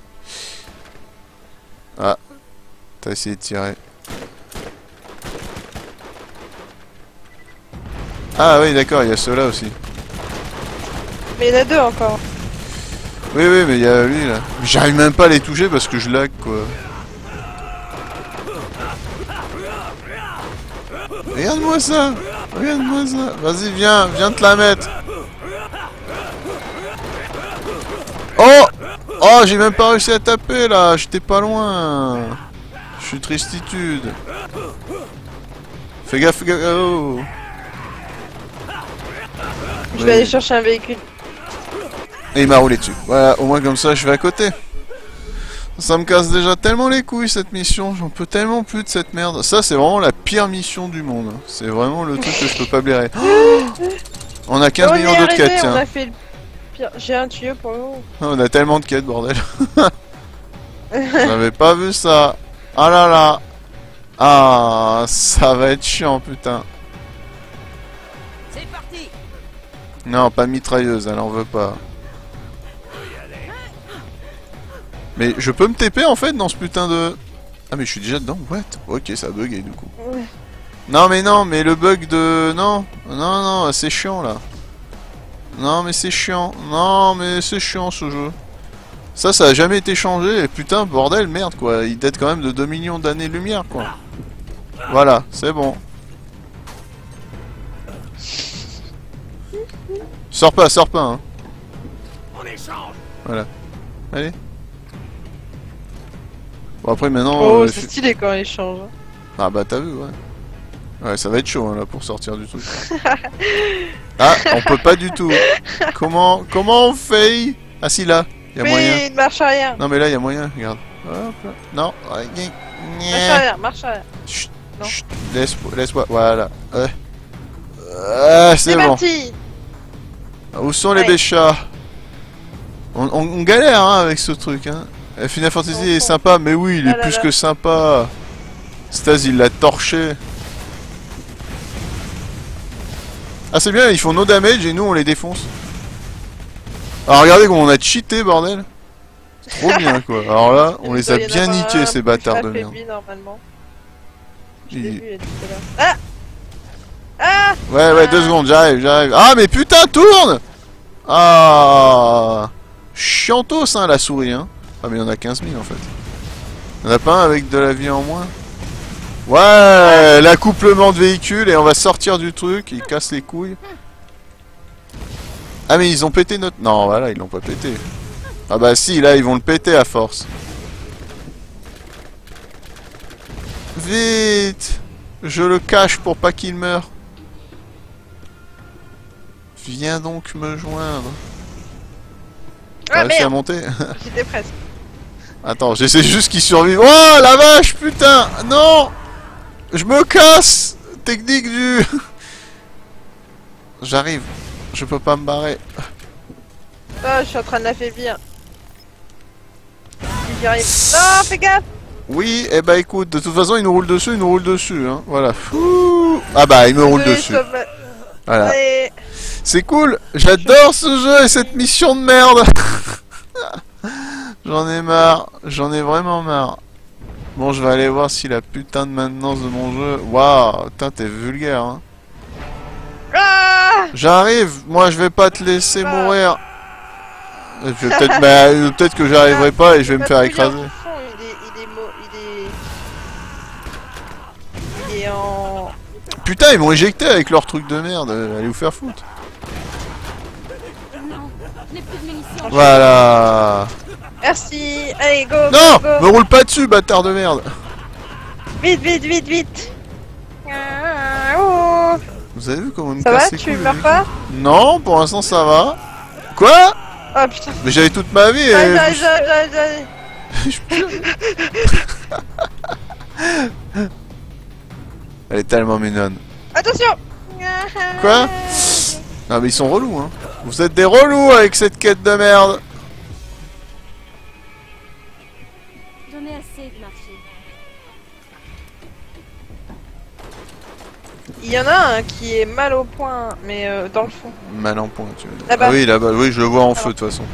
Ah. T'as essayé de tirer. Ah oui, d'accord, il y a ceux-là aussi. Mais il y en a deux encore. Oui, oui, mais il y a lui là. J'arrive même pas à les toucher parce que je lag quoi. Regarde-moi ça. Regarde-moi ça. Vas-y, viens, viens te la mettre. Oh! Oh, j'ai même pas réussi à taper là. J'étais pas loin. Je suis tristitude. Fais gaffe, fais gaffe. Oh. Je vais aller chercher un véhicule. Et il m'a roulé dessus. Voilà, au moins comme ça je vais à côté. Ça me casse déjà tellement les couilles cette mission. J'en peux tellement plus de cette merde. Ça c'est vraiment la pire mission du monde. C'est vraiment le truc que je peux pas blairer. Oh, on a 15 On y millions est d'autres arrivé, quêtes, on tiens. a fait le pire. J'ai un tuyau pour l'eau. On a tellement de quêtes, bordel. J'avais pas vu ça. Ah là là. Ah, ça va être chiant, putain. C'est parti. Non, pas mitrailleuse, elle en veut pas. Mais je peux me TP en fait dans ce putain de... Ah mais je suis déjà dedans, what? Ok, ça a bugué du coup. Ouais. Non mais le bug de... Non, non, non, c'est chiant là. Non mais c'est chiant, non mais c'est chiant ce jeu. Ça a jamais été changé et putain, bordel, merde quoi. Il date quand même de 2 millions d'années-lumière quoi. Voilà, c'est bon. Sors pas, hein. On échange. Voilà. Allez. Bon après maintenant... Oh, c'est stylé quand il change. Ah bah t'as vu, ouais. Ouais, ça va être chaud hein, là pour sortir du truc. Ah, on peut pas du tout. Comment on fait? Ah si là, y a moyen. Mais marche arrière. Non mais là y a moyen, regarde. Hop là. Non. Marche arrière, marche arrière. Chut. Non. Chut, laisse-moi, voilà. C'est bon. parti. Où sont les Ouais. béchats? On galère hein, avec ce truc. Hein. Final Fantasy est sympa, mais oui, il est Ah là plus là. que sympa. Stas, il l'a torché. Ah, c'est bien, ils font no damage et nous on les défonce. Alors regardez comment on a cheaté, bordel. C'est trop bien quoi. Alors là, on les a Il doit y en bien avoir niqués un ces plus bâtards de merde. affaibli, normalement. Je Il- l'ai vu, tout à l'heure. Ah. Ouais, 2 secondes, j'arrive. Ah, mais putain, tourne! Ah! Chiantos, hein, la souris, hein. Ah, mais il y en a 15 000 en fait. Il y en a pas un avec de la vie en moins? Ouais, l'accouplement de véhicules et on va sortir du truc, ils cassent les couilles. Ah, mais ils ont pété notre... Non, voilà, ils l'ont pas pété. Ah bah si, là, ils vont le péter à force. Vite! Je le cache pour pas qu'il meure. Viens donc me joindre. T'as Ah réussi à merde. monter? J'étais presque. Attends, j'essaie juste qu'il survive. Oh la vache, putain! Non! Je me casse! Technique du... J'arrive. Je peux pas me barrer. Ah, je suis en train de l'affaiblir. J'y arrive. Non, fais gaffe. Oui, eh bah écoute, de toute façon il nous roule dessus, hein. Voilà. Fouh. Ah bah il me roule Désolé, dessus. sauve- Voilà. Allez. C'est cool, j'adore ce jeu et cette mission de merde. J'en ai marre, j'en ai vraiment marre. Bon, je vais aller voir si la putain de maintenance de mon jeu... Waouh, putain, t'es vulgaire, hein. Ah. J'arrive, moi je vais pas te laisser mourir. Et puis, peut-être peut-être que j'arriverai pas et je vais me faire écraser. Il est en... Putain, ils m'ont éjecté avec leur truc de merde, allez vous faire foutre. Non, je n'ai plus de munitions. Ah. Voilà. Merci. Allez, go, Non, go, go. me roule pas dessus, bâtard de merde. Vite, vite, vite, vite. Ah, oh. Vous avez vu comment il me Ça va, casse les tu couilles, meurs lui pas? Non, pour l'instant ça va. Quoi? Oh putain. Mais j'avais toute ma vie et... J'arrive. Elle est tellement mignonne. Attention. Quoi? Non mais ils sont relous, hein. Vous êtes des relous avec cette quête de merde. J'en ai assez de marcher. Il y en a un qui est mal au point, mais dans le fond. Mal en point, tu veux dire. Là-bas. Ah oui, là-bas, oui, je le vois en feu de toute façon.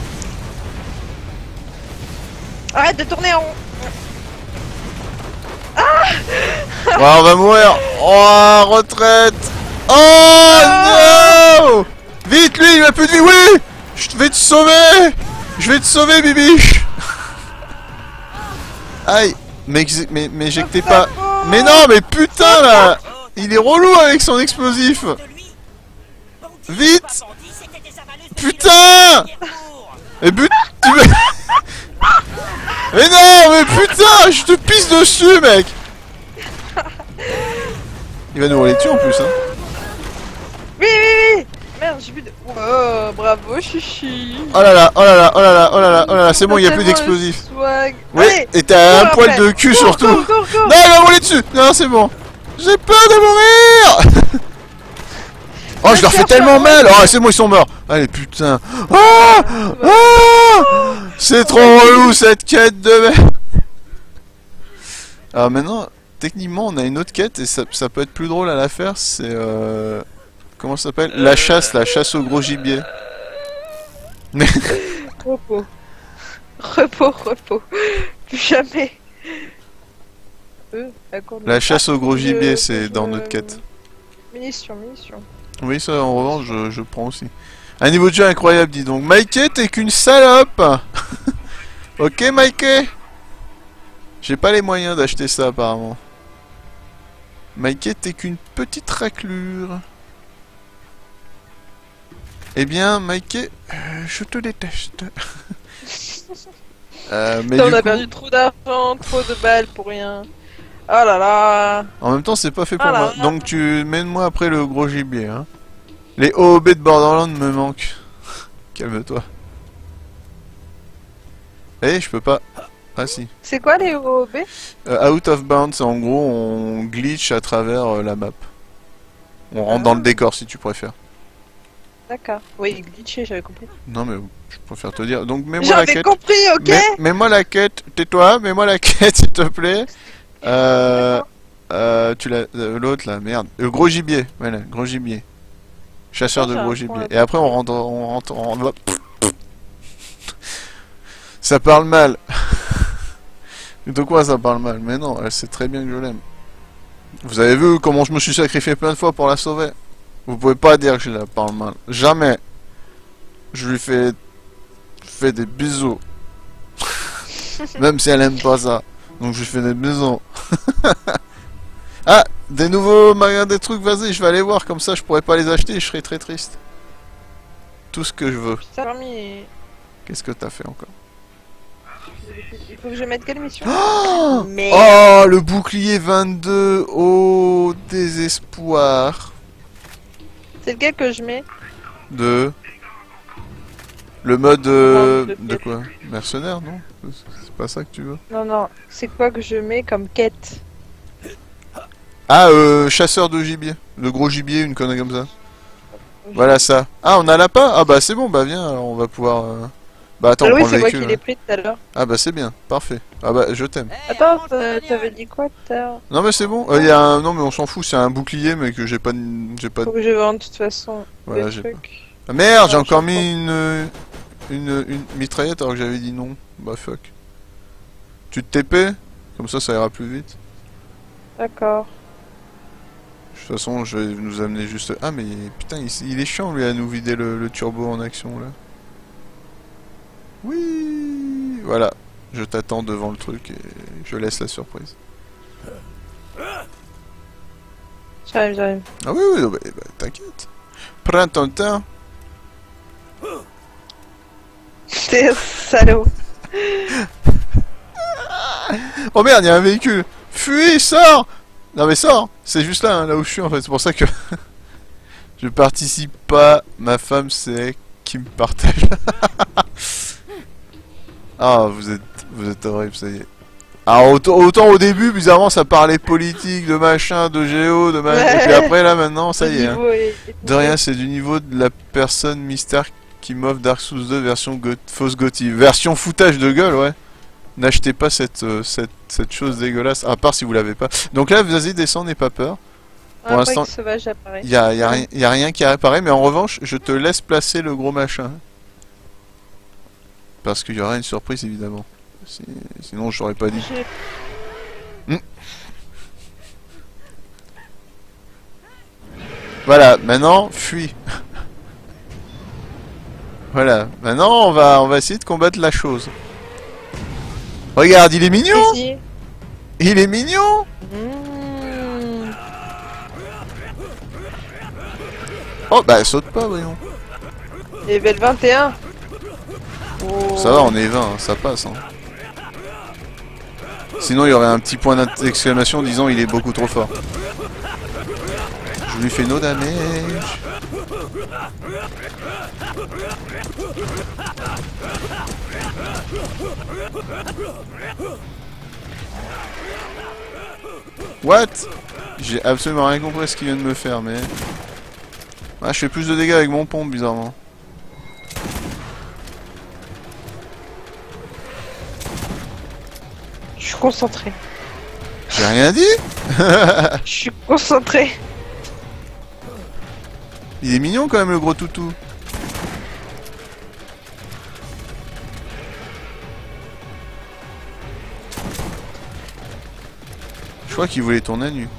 Arrête de tourner en rond. Ouais, on va mourir. Oh, retraite. Oh non. Vite, lui, il a plus de vie. Oui, je vais te sauver. Je vais te sauver, bibiche. Aïe. Mais éjectez pas. Mais non, mais putain, là. Il est relou avec son explosif. Vite. Putain. Et but... tu me- Mais non, mais putain, je te pisse dessus, mec. Il va nous rouler dessus en plus, hein. Oui. Merde, j'ai plus de... Oh, bravo, chichi. Oh là là, oh là là, oh là là, oh là là, oh là là, c'est bon, il y a plus d'explosifs. Swag. Oui, Allez, et t'as un cours poil après. de cul Cours, surtout. cours, cours, cours. Non, il va me rouler dessus. Non, c'est bon. J'ai peur de mourir. Oh, je leur fais tellement mal. Oh, c'est bon, ils sont morts. Allez, putain. Oh, oh, c'est trop relou cette quête de merde. Alors maintenant, techniquement, on a une autre quête et ça peut être plus drôle à la faire. C'est comment ça s'appelle? La chasse au gros gibier. Repos. Repos. Plus jamais. La chasse au gros gibier, c'est dans notre quête. Munitions. Oui, ça, en revanche, je prends aussi. Un niveau de jeu incroyable, dis donc. Mikey, t'es qu'une salope. Ok, Mikey. J'ai pas les moyens d'acheter ça, apparemment. Mikey, t'es qu'une petite raclure. Eh bien, Mikey, je te déteste. Mais On du a coup, perdu trop d'argent, trop de balles pour rien. Oh là là. en même temps, c'est pas fait pour Ah là moi. là. Donc, tu mènes-moi après le gros gibier, hein. Les OOB de Borderlands me manquent. Calme-toi. Eh, je peux pas. Ah si. C'est quoi les OOB? Out of bounds, c'est en gros on glitch à travers la map. On rentre dans le décor si tu préfères. D'accord. Oui, glitché, j'avais compris. Non mais je préfère te dire. Donc mets-moi la J'avais quête. compris, ok? Mets-moi la quête. Tais-toi, mets-moi la quête s'il te plaît. Tu l'as. L'autre là, merde. Gros gibier. Voilà, gros gibier. Chasseur de J'ai un gros point gibier. là. Et après Ça parle mal. De quoi ça parle mal? Mais non, elle sait très bien que je l'aime. Vous avez vu comment je me suis sacrifié plein de fois pour la sauver? Vous pouvez pas dire que je la parle mal. Jamais. Je lui fais des bisous. Même si elle aime pas ça. Donc je lui fais des bisous. Ah, des nouveaux magasins, des trucs, vas-y, je vais aller voir. Comme ça, je pourrais pas les acheter et je serais très triste. Tout ce que je veux. Ça a permis. Qu'est-ce que t'as fait encore? Il faut que je mette quelle mission? Oh, Mais. oh, le bouclier 22. Oh, désespoir. C'est lequel que je mets? De... Le mode... de de quoi? Mercenaire, non? C'est pas ça que tu veux? Non, non. C'est quoi que je mets comme quête? Ah, chasseur de gibier. De gros gibier, une connerie comme ça. Voilà ça. Ah, on a la pas? Ah bah c'est bon, bah viens, alors on va pouvoir... Bah attends, Ah on oui, prend c'est le moi qui véhicule. l'ai pris tout à l'heure. Ah bah c'est bien, parfait. Ah bah je t'aime. Attends, t'avais dit quoi tout à l'heure? Non mais c'est bon, il y a un... Non mais on s'en fout, c'est un bouclier mais que j'ai pas de... J'ai pas de... Faut que je vende de toute façon. Voilà, le j'ai truc. Ah merde, j'ai Ouais, encore je mis une mitraillette alors que j'avais dit non. Bah fuck. Tu te TP? Comme ça ira plus vite. D'accord. De toute façon, je vais nous amener juste... Ah mais putain, il est chiant lui à nous vider le turbo en action là. Oui, voilà. Je t'attends devant le truc et je laisse la surprise. J'arrive, j'arrive. Ah oui, oui, bah, t'inquiète. Prends ton temps. T'es un salaud. Oh merde, il y a un véhicule. Fuis, sors. Non mais sors. C'est juste là, hein, là où je suis en fait. C'est pour ça que je participe pas. Ma femme, c'est qui me partage. Ah, vous êtes horrible, ça y est. Alors autant au début, bizarrement, ça parlait politique, de machin, de géo, de machin. Et puis après là, maintenant, ça y est. Hein. De rien, c'est du niveau de la personne mystère qui m'offre Dark Souls 2 version fausse gothi. Version foutage de gueule, ouais. N'achetez pas cette chose dégueulasse, à part si vous l'avez pas. Donc là, vas-y, descends, n'aie pas peur. Pour l'instant, sauvage apparaît. y a rien qui apparaît, mais en revanche, je te laisse placer le gros machin. Parce qu'il y aura une surprise, évidemment. Sinon, je t'aurais pas dit. Voilà, maintenant, fuis. Voilà, maintenant, on va essayer de combattre la chose. Regarde, il est mignon. Ici. Il est mignon. Oh, bah, saute pas, voyons. Level 21. Oh. Ça va, on est 20, hein, ça passe. Hein. Sinon, il y aurait un petit point d'exclamation disant il est beaucoup trop fort. Je lui fais no damage. What? J'ai absolument rien compris à ce qu'il vient de me faire, mais... Ah, je fais plus de dégâts avec mon pompe, bizarrement. Je suis concentré. J'ai rien dit. Je suis concentré. Il est mignon quand même, le gros toutou. Je crois qu'il voulait tourner à nu.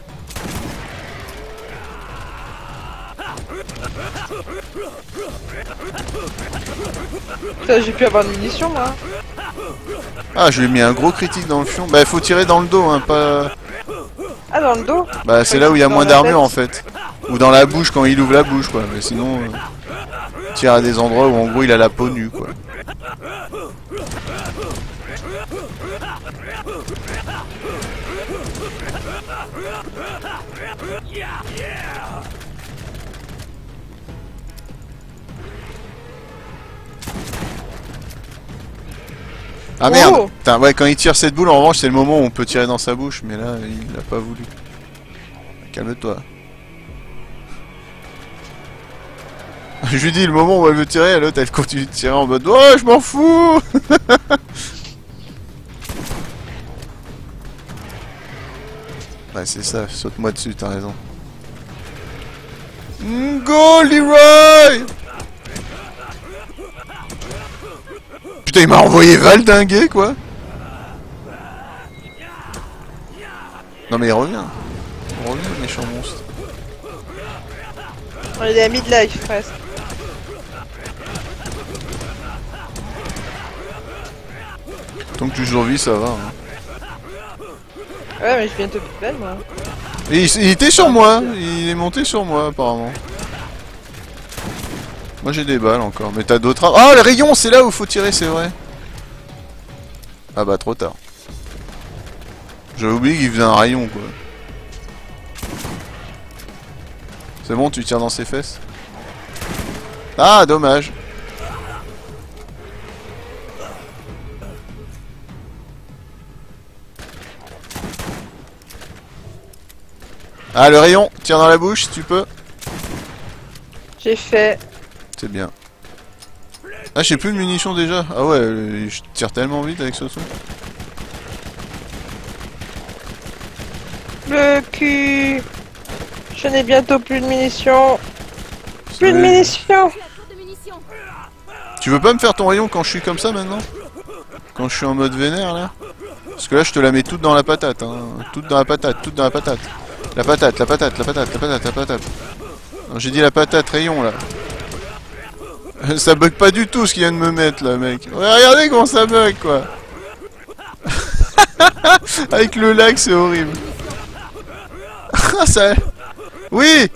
Putain, j'ai pu avoir une munition, moi. Ah, je lui ai mis un gros critique dans le fion. Bah, il faut tirer dans le dos, hein, pas... Ah, dans le dos? Bah, c'est là où il y a Dans moins la d'armure, tête. en fait. Ou dans la bouche, quand il ouvre la bouche, quoi. Mais sinon, tire à des endroits où, en gros, il a la peau nue, quoi. Ah merde. Oh. Putain, ouais, quand il tire cette boule, en revanche, c'est le moment où on peut tirer dans sa bouche, mais là, il a pas voulu. Calme-toi. Je lui dis le moment où elle veut tirer, l'autre elle continue de tirer en mode oh je m'en fous. Ouais c'est ça, saute-moi dessus, t'as raison. Go Leroy. Putain il m'a envoyé valdinguer quoi. Non mais il revient. Il revient le méchant monstre. On est à mid-life presque. Tant que tu survis ça va. Hein. Ouais, mais je viens de te belle, moi. Et il était sur moi, il est monté sur moi apparemment. Moi j'ai des balles encore, mais t'as d'autres armes. Ah le rayon c'est là où faut tirer c'est vrai. Ah bah trop tard. J'avais oublié qu'il faisait un rayon quoi. C'est bon tu tires dans ses fesses. Ah dommage. Ah le rayon, tire dans la bouche si tu peux. J'ai fait. C'est bien. Ah j'ai plus de munitions déjà. Ah ouais, je tire tellement vite avec ce truc. Le cul. Je n'ai bientôt plus de munitions. Plus de munitions. Tu veux pas me faire ton rayon quand je suis comme ça maintenant? Quand je suis en mode vénère là? Parce que là je te la mets toute dans la patate hein. Toute dans la patate, toute dans la patate. La patate, la patate, la patate, la patate, la patate. J'ai dit la patate rayon là. Ça bug pas du tout ce qu'il vient de me mettre là mec. Ouais, regardez comment ça bug quoi. Avec le lag c'est horrible. Ça... Oui.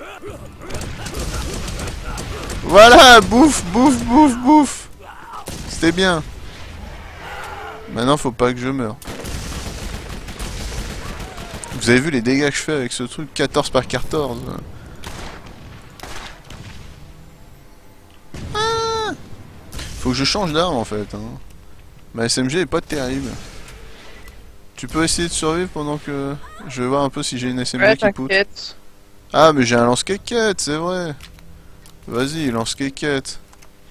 Voilà, bouffe, bouffe, bouffe, bouffe. C'était bien. Maintenant faut pas que je meure. Vous avez vu les dégâts que je fais avec ce truc 14 par 14. Ah, faut que je change d'arme en fait. Hein. Ma SMG est pas terrible. Tu peux essayer de survivre pendant que je vais voir un peu si j'ai une SMG Ouais, qui pousse. t'inquiète. Ah mais j'ai un lance-quéquette, c'est vrai. Vas-y, lance-quéquette.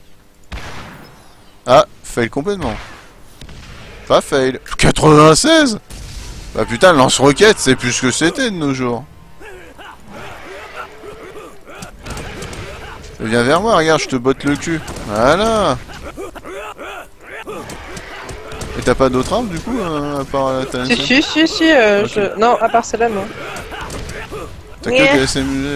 Ah, fail complètement. Pas fail. 96. Bah putain, le lance-roquette, c'est plus ce que c'était de nos jours. Viens vers moi, regarde, je te botte le cul. Voilà. Et t'as pas d'autres armes du coup, à part la Si, si, si, si, Ok. Non, à part celle-là, non. T'as que des SMG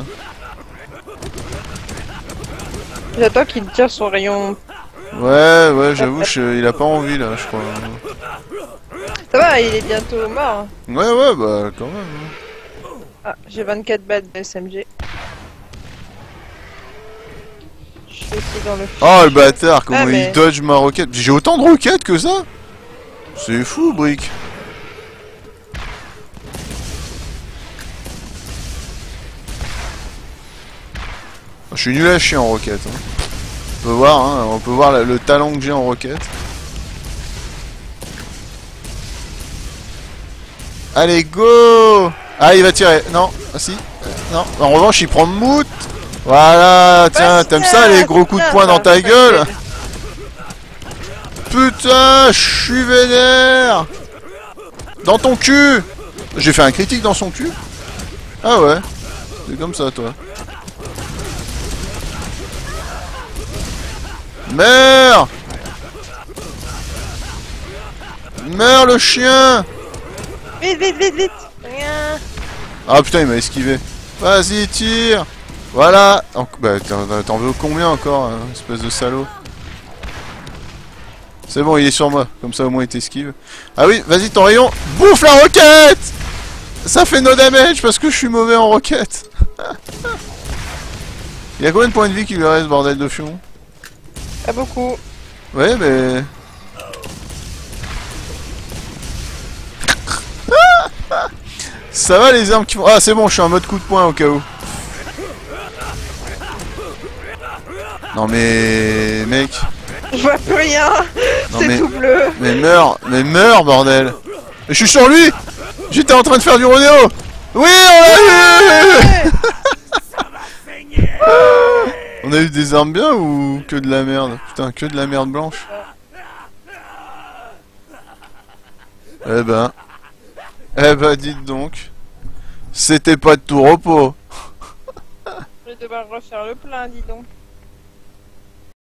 J'attends qu'il tire son rayon. Ouais, ouais, j'avoue, il a pas envie là, je crois. Ça va, il est bientôt mort. Ouais, ouais, bah quand même. Ah, j'ai 24 balles de SMG. Je suis aussi dans le... Oh le bâtard, comment Ah, mais- il dodge ma roquette. J'ai autant de roquettes que ça? C'est fou, Brick. Je suis nul à chier en roquette. Hein. On peut voir le talent que j'ai en roquette. Allez, go! Ah, il va tirer. Non, ah si. Non, en revanche, il prend mout. Voilà, tiens, t'aimes ça les gros coups de poing dans ta gueule? Putain, je suis vénère. Dans ton cul. J'ai fait un critique dans son cul. Ah ouais. C'est comme ça, toi. Meurs. Meurs le chien. Vite, vite, vite, vite. Rien. Ah putain, il m'a esquivé. Vas-y, tire. Voilà. Bah, t'en veux combien encore, hein, espèce de salaud? C'est bon, il est sur moi. Comme ça, au moins, il t'esquive. Ah oui, vas-y, ton rayon. Bouffe la roquette. Ça fait no damage parce que je suis mauvais en roquette. Il y a combien de points de vie qu'il lui reste, bordel de fion? Pas beaucoup. Ouais, mais... Ça va les armes qui font... Ah, c'est bon, je suis en mode coup de poing au cas où. Non mais... Mec... Je vois plus rien. Non, C'est mais- tout bleu. Mais meurs, bordel. Mais je suis sur lui. J'étais en train de faire du rodéo. Oui, on l'a eu. On a eu des armes bien ou que de la merde? Putain, que de la merde blanche. Eh ben, dites donc, c'était pas de tout repos. Je vais devoir refaire le plein, dis donc.